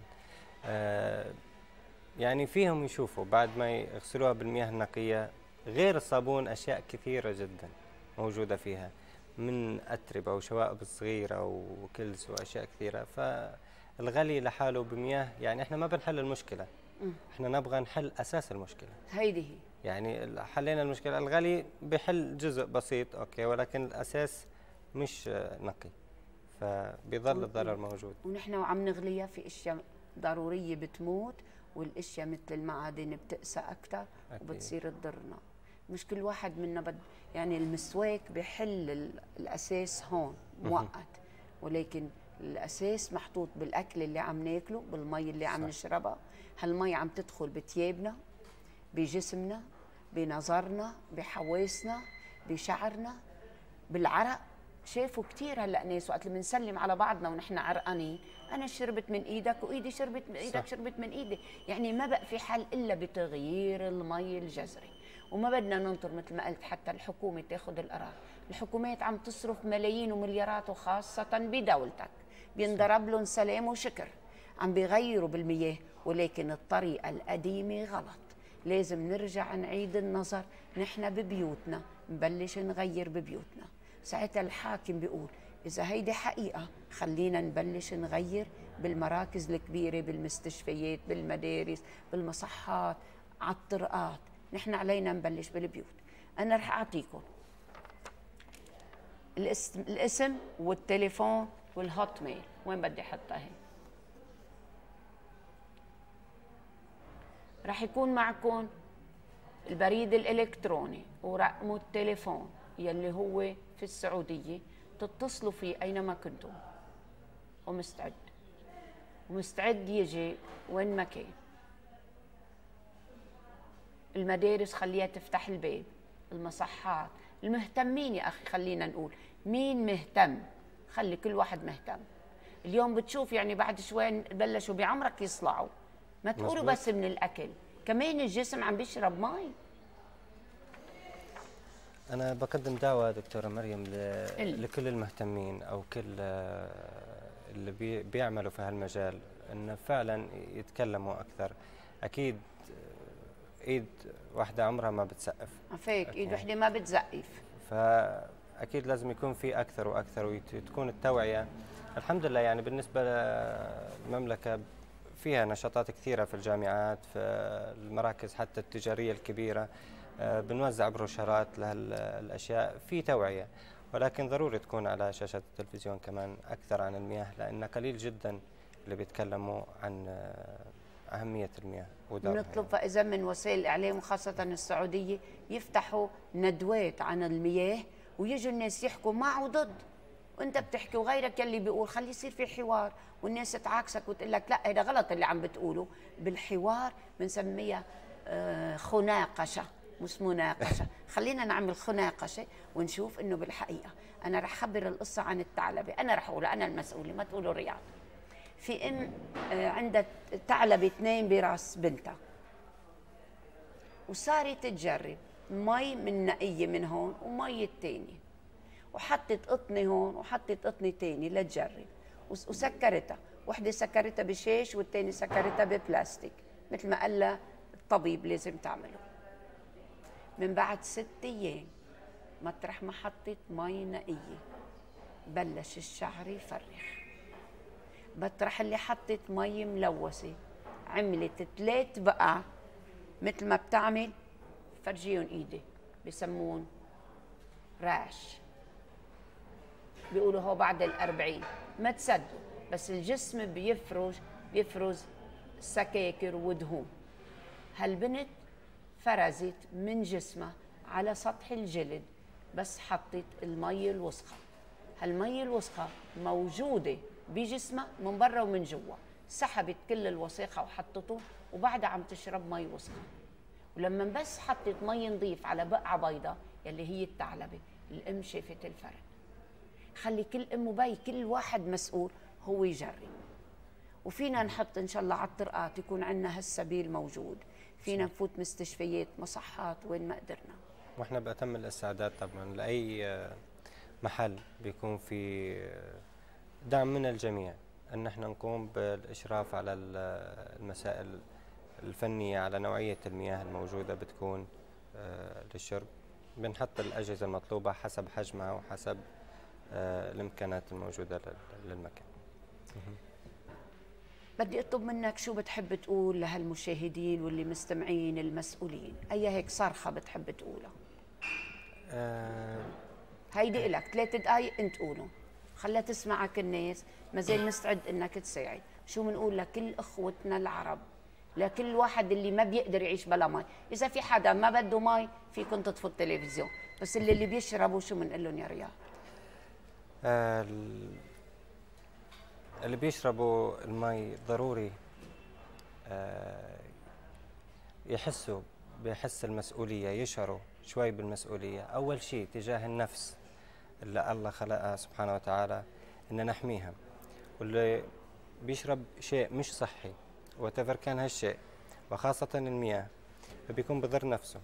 يعني فيهم يشوفوا بعد ما يغسلوها بالمياه النقيه، غير الصابون اشياء كثيره جدا موجوده فيها، من اتربه وشوائب صغيره وكلس واشياء كثيره. فالغلي لحاله بمياه، يعني احنا ما بنحل المشكله، احنا نبغى نحل اساس المشكله. هيدي هي. يعني حلينا المشكله، الغلي بحل جزء بسيط، اوكي، ولكن الاساس مش نقي، فبيظل الضرر موجود. ونحن وعم نغليها في اشياء ضروريه بتموت، والاشياء مثل المعادن بتقسى اكثر وبتصير تضرنا. مش كل واحد منا يعني المسواك بحل الاساس هون مؤقت، ولكن الاساس محطوط بالاكل اللي عم ناكله، بالمي اللي عم نشربها. هالمي عم تدخل بثيابنا، بجسمنا، بنظرنا، بحواسنا، بشعرنا، بالعرق. شافوا كثير هلا ناس وقت اللي بنسلم على بعضنا ونحن عرقانين، انا شربت من ايدك وايدي شربت من ايدك، شربت من ايدي، يعني ما بقى في حل الا بتغيير المي الجذري. وما بدنا ننطر مثل ما قلت حتى الحكومه تاخذ القرار. الحكومات عم تصرف ملايين ومليارات، وخاصه بدولتك بينضرب لهم سلام وشكر، عم بيغيروا بالمياه، ولكن الطريقه القديمه غلط. لازم نرجع نعيد النظر، نحن ببيوتنا نبلش نغير ببيوتنا. ساعتها الحاكم بيقول إذا هيدي حقيقة خلينا نبلش نغير بالمراكز الكبيرة، بالمستشفيات، بالمدارس، بالمصحات، على الطرقات. نحن علينا نبلش بالبيوت. أنا رح أعطيكم الاسم والتليفون والهوت ميل. وين بدي أحطها هي؟ رح يكون معكم البريد الإلكتروني ورقم التليفون يلي هو في السعودية، تتصلوا فيه أينما كنتم، ومستعد يجي وين ما كان. المدارس خليها تفتح الباب، المصحات، المهتمين يا أخي خلينا نقول مين مهتم، خلي كل واحد مهتم. اليوم بتشوف يعني بعد شوي بلشوا بعمرك يصلعوا، ما تقولوا بس من الأكل، كمان الجسم عم بيشرب مي. أنا بقدم دعوة دكتورة مريم لكل المهتمين أو كل اللي بيعملوا في هالمجال، إنه فعلا يتكلموا أكثر. أكيد إيد واحدة عمرها ما بتسقف، عفيك إيد واحدة ما بتزقف، فأكيد لازم يكون في أكثر وأكثر، وتكون التوعية. الحمد لله يعني بالنسبة للمملكة فيها نشاطات كثيرة في الجامعات، في المراكز حتى التجارية الكبيرة، بنوزع بروشرات لهالاشياء، في توعيه، ولكن ضروري تكون على شاشات التلفزيون كمان اكثر عن المياه، لان قليل جدا اللي بيتكلموا عن اهميه المياه ودورها. بنطلب فاذا من وسائل الاعلام وخاصه السعوديه يفتحوا ندوات عن المياه، ويجوا الناس يحكوا مع وضد، وانت بتحكي وغيرك يلي بيقول، خلي يصير في حوار، والناس تعاكسك وتقول لك لا هذا غلط اللي عم بتقوله. بالحوار بنسميها خناقشه، مش مناقشه. خلينا نعمل خناقشه ونشوف انه بالحقيقه. انا رح اخبر القصه عن الثعلبه، انا رح اقولها، انا المسؤوله، ما تقولوا رياض. في ام عندها ثعلبه 2 براس بنتها، وصارت تجرب مي من نقيه من هون ومي الثانيه، وحطت قطنه هون وحطت قطنه ثانيه لتجرب، وسكرتها. وحده سكرتها بشيش والثانيه سكرتها ببلاستيك مثل ما قال لها الطبيب لازم تعمله. من بعد 6 أيام مطرح ما حطت مي نقية بلش الشعر يفرخ. مطرح اللي حطت مي ملوثة عملت 3 بقع مثل ما بتعمل، فرجيهم ايدي، بسمون راش. بيقولوا هو بعد ال40 ما تصدقوا، بس الجسم بيفرز سكاكر ودهون. هالبنت فرزت من جسمها على سطح الجلد بس حطت المي الوسخة. هالمي الوسخة موجودة بجسمها من برا ومن جوا، سحبت كل الوساخة وحطته وبعدها عم تشرب مي وسخة. ولما بس حطت مي نظيف على بقعة بيضة يلي هي الثعلبة، الأم شافت الفرق. خلي كل أم وبي كل واحد مسؤول هو يجرب. وفينا نحط إن شاء الله على الطرقات يكون عندنا هالسبيل موجود، فينا نفوت مستشفيات مصحات وين ما قدرنا. واحنا بأتم الاستعداد طبعا لأي محل بيكون في دعم من الجميع ان احنا نقوم بالاشراف على المسائل الفنية، على نوعية المياه الموجودة بتكون للشرب. بنحط الأجهزة المطلوبة حسب حجمها وحسب الإمكانات الموجودة للمكان. بدي أطلب منك شو بتحب تقول لهالمشاهدين واللي مستمعين المسؤولين، أي هيك صرخة بتحب تقولها؟ هيدي إلك 3 دقايق أنت قوله، خليها تسمعك الناس، ما زال مستعد إنك تساعد. شو بنقول لكل إخوتنا العرب، لكل واحد اللي ما بيقدر يعيش بلا مي؟ إذا في حدا ما بده مي فيكم تطفوا التلفزيون، بس اللي بيشربوا شو بنقول لهم يا رياض؟ اللي بيشربوا المي ضروري بحس المسؤولية، يشعروا شوي بالمسؤولية. أول شيء تجاه النفس اللي الله خلقها سبحانه وتعالى إن نحميها. واللي بيشرب شيء مش صحي وتفر كان هالشيء وخاصة المياه فبيكون بضر نفسه.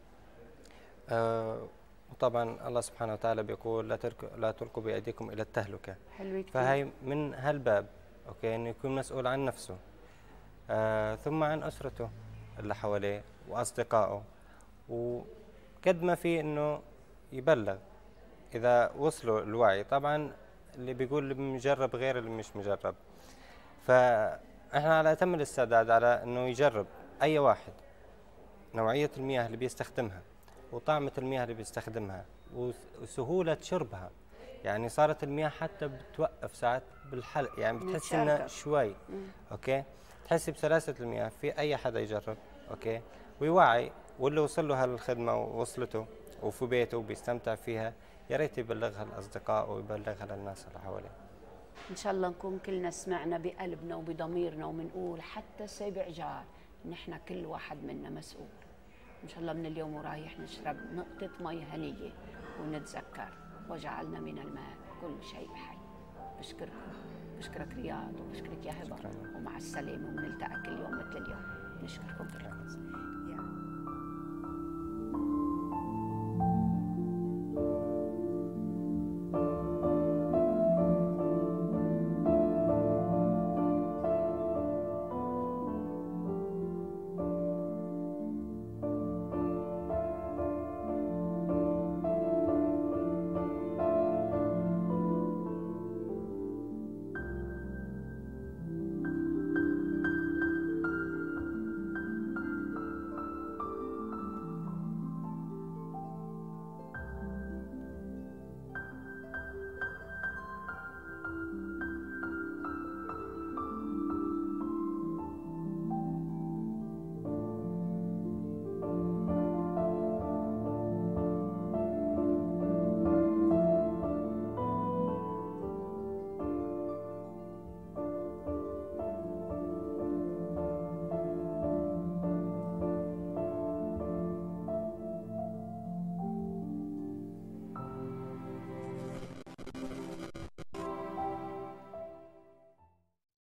وطبعا الله سبحانه وتعالى بيقول لا تلقوا بأيديكم إلى التهلكة. فهي من هالباب أوكي إنه يكون مسؤول عن نفسه، ثم عن أسرته اللي حواليه وأصدقائه، وقد ما في إنه يبلغ إذا وصلوا الوعي. طبعا اللي بيقول اللي مجرب غير اللي مش مجرب، فإحنا على أتم الاستعداد على إنه يجرب أي واحد نوعية المياه اللي بيستخدمها وطعمة المياه اللي بيستخدمها وسهولة شربها. يعني صارت المياه حتى بتوقف ساعات بالحلق، يعني بتحس إنها شوي أوكي، تحسي بسلاسة المياه. في أي حدا يجرب أوكي ويوعي، واللي وصل له هالخدمة ووصلته وفي بيته وبيستمتع فيها يا ريت يبلغها لأصدقائه ويبلغها للناس اللي حواليه. إن شاء الله نكون كلنا سمعنا بقلبنا وبضميرنا وبنقول حتى سابع جار نحن كل واحد منا مسؤول. إن شاء الله من اليوم ورايح نشرب نقطة مي هنية ونتذكر وجعلنا من الماء كل شيء حي. بشكرك رياض وبشكرك يا هبة، ومع السلامة، ونلتقى كل يوم مثل اليوم. نشكركم كلكم.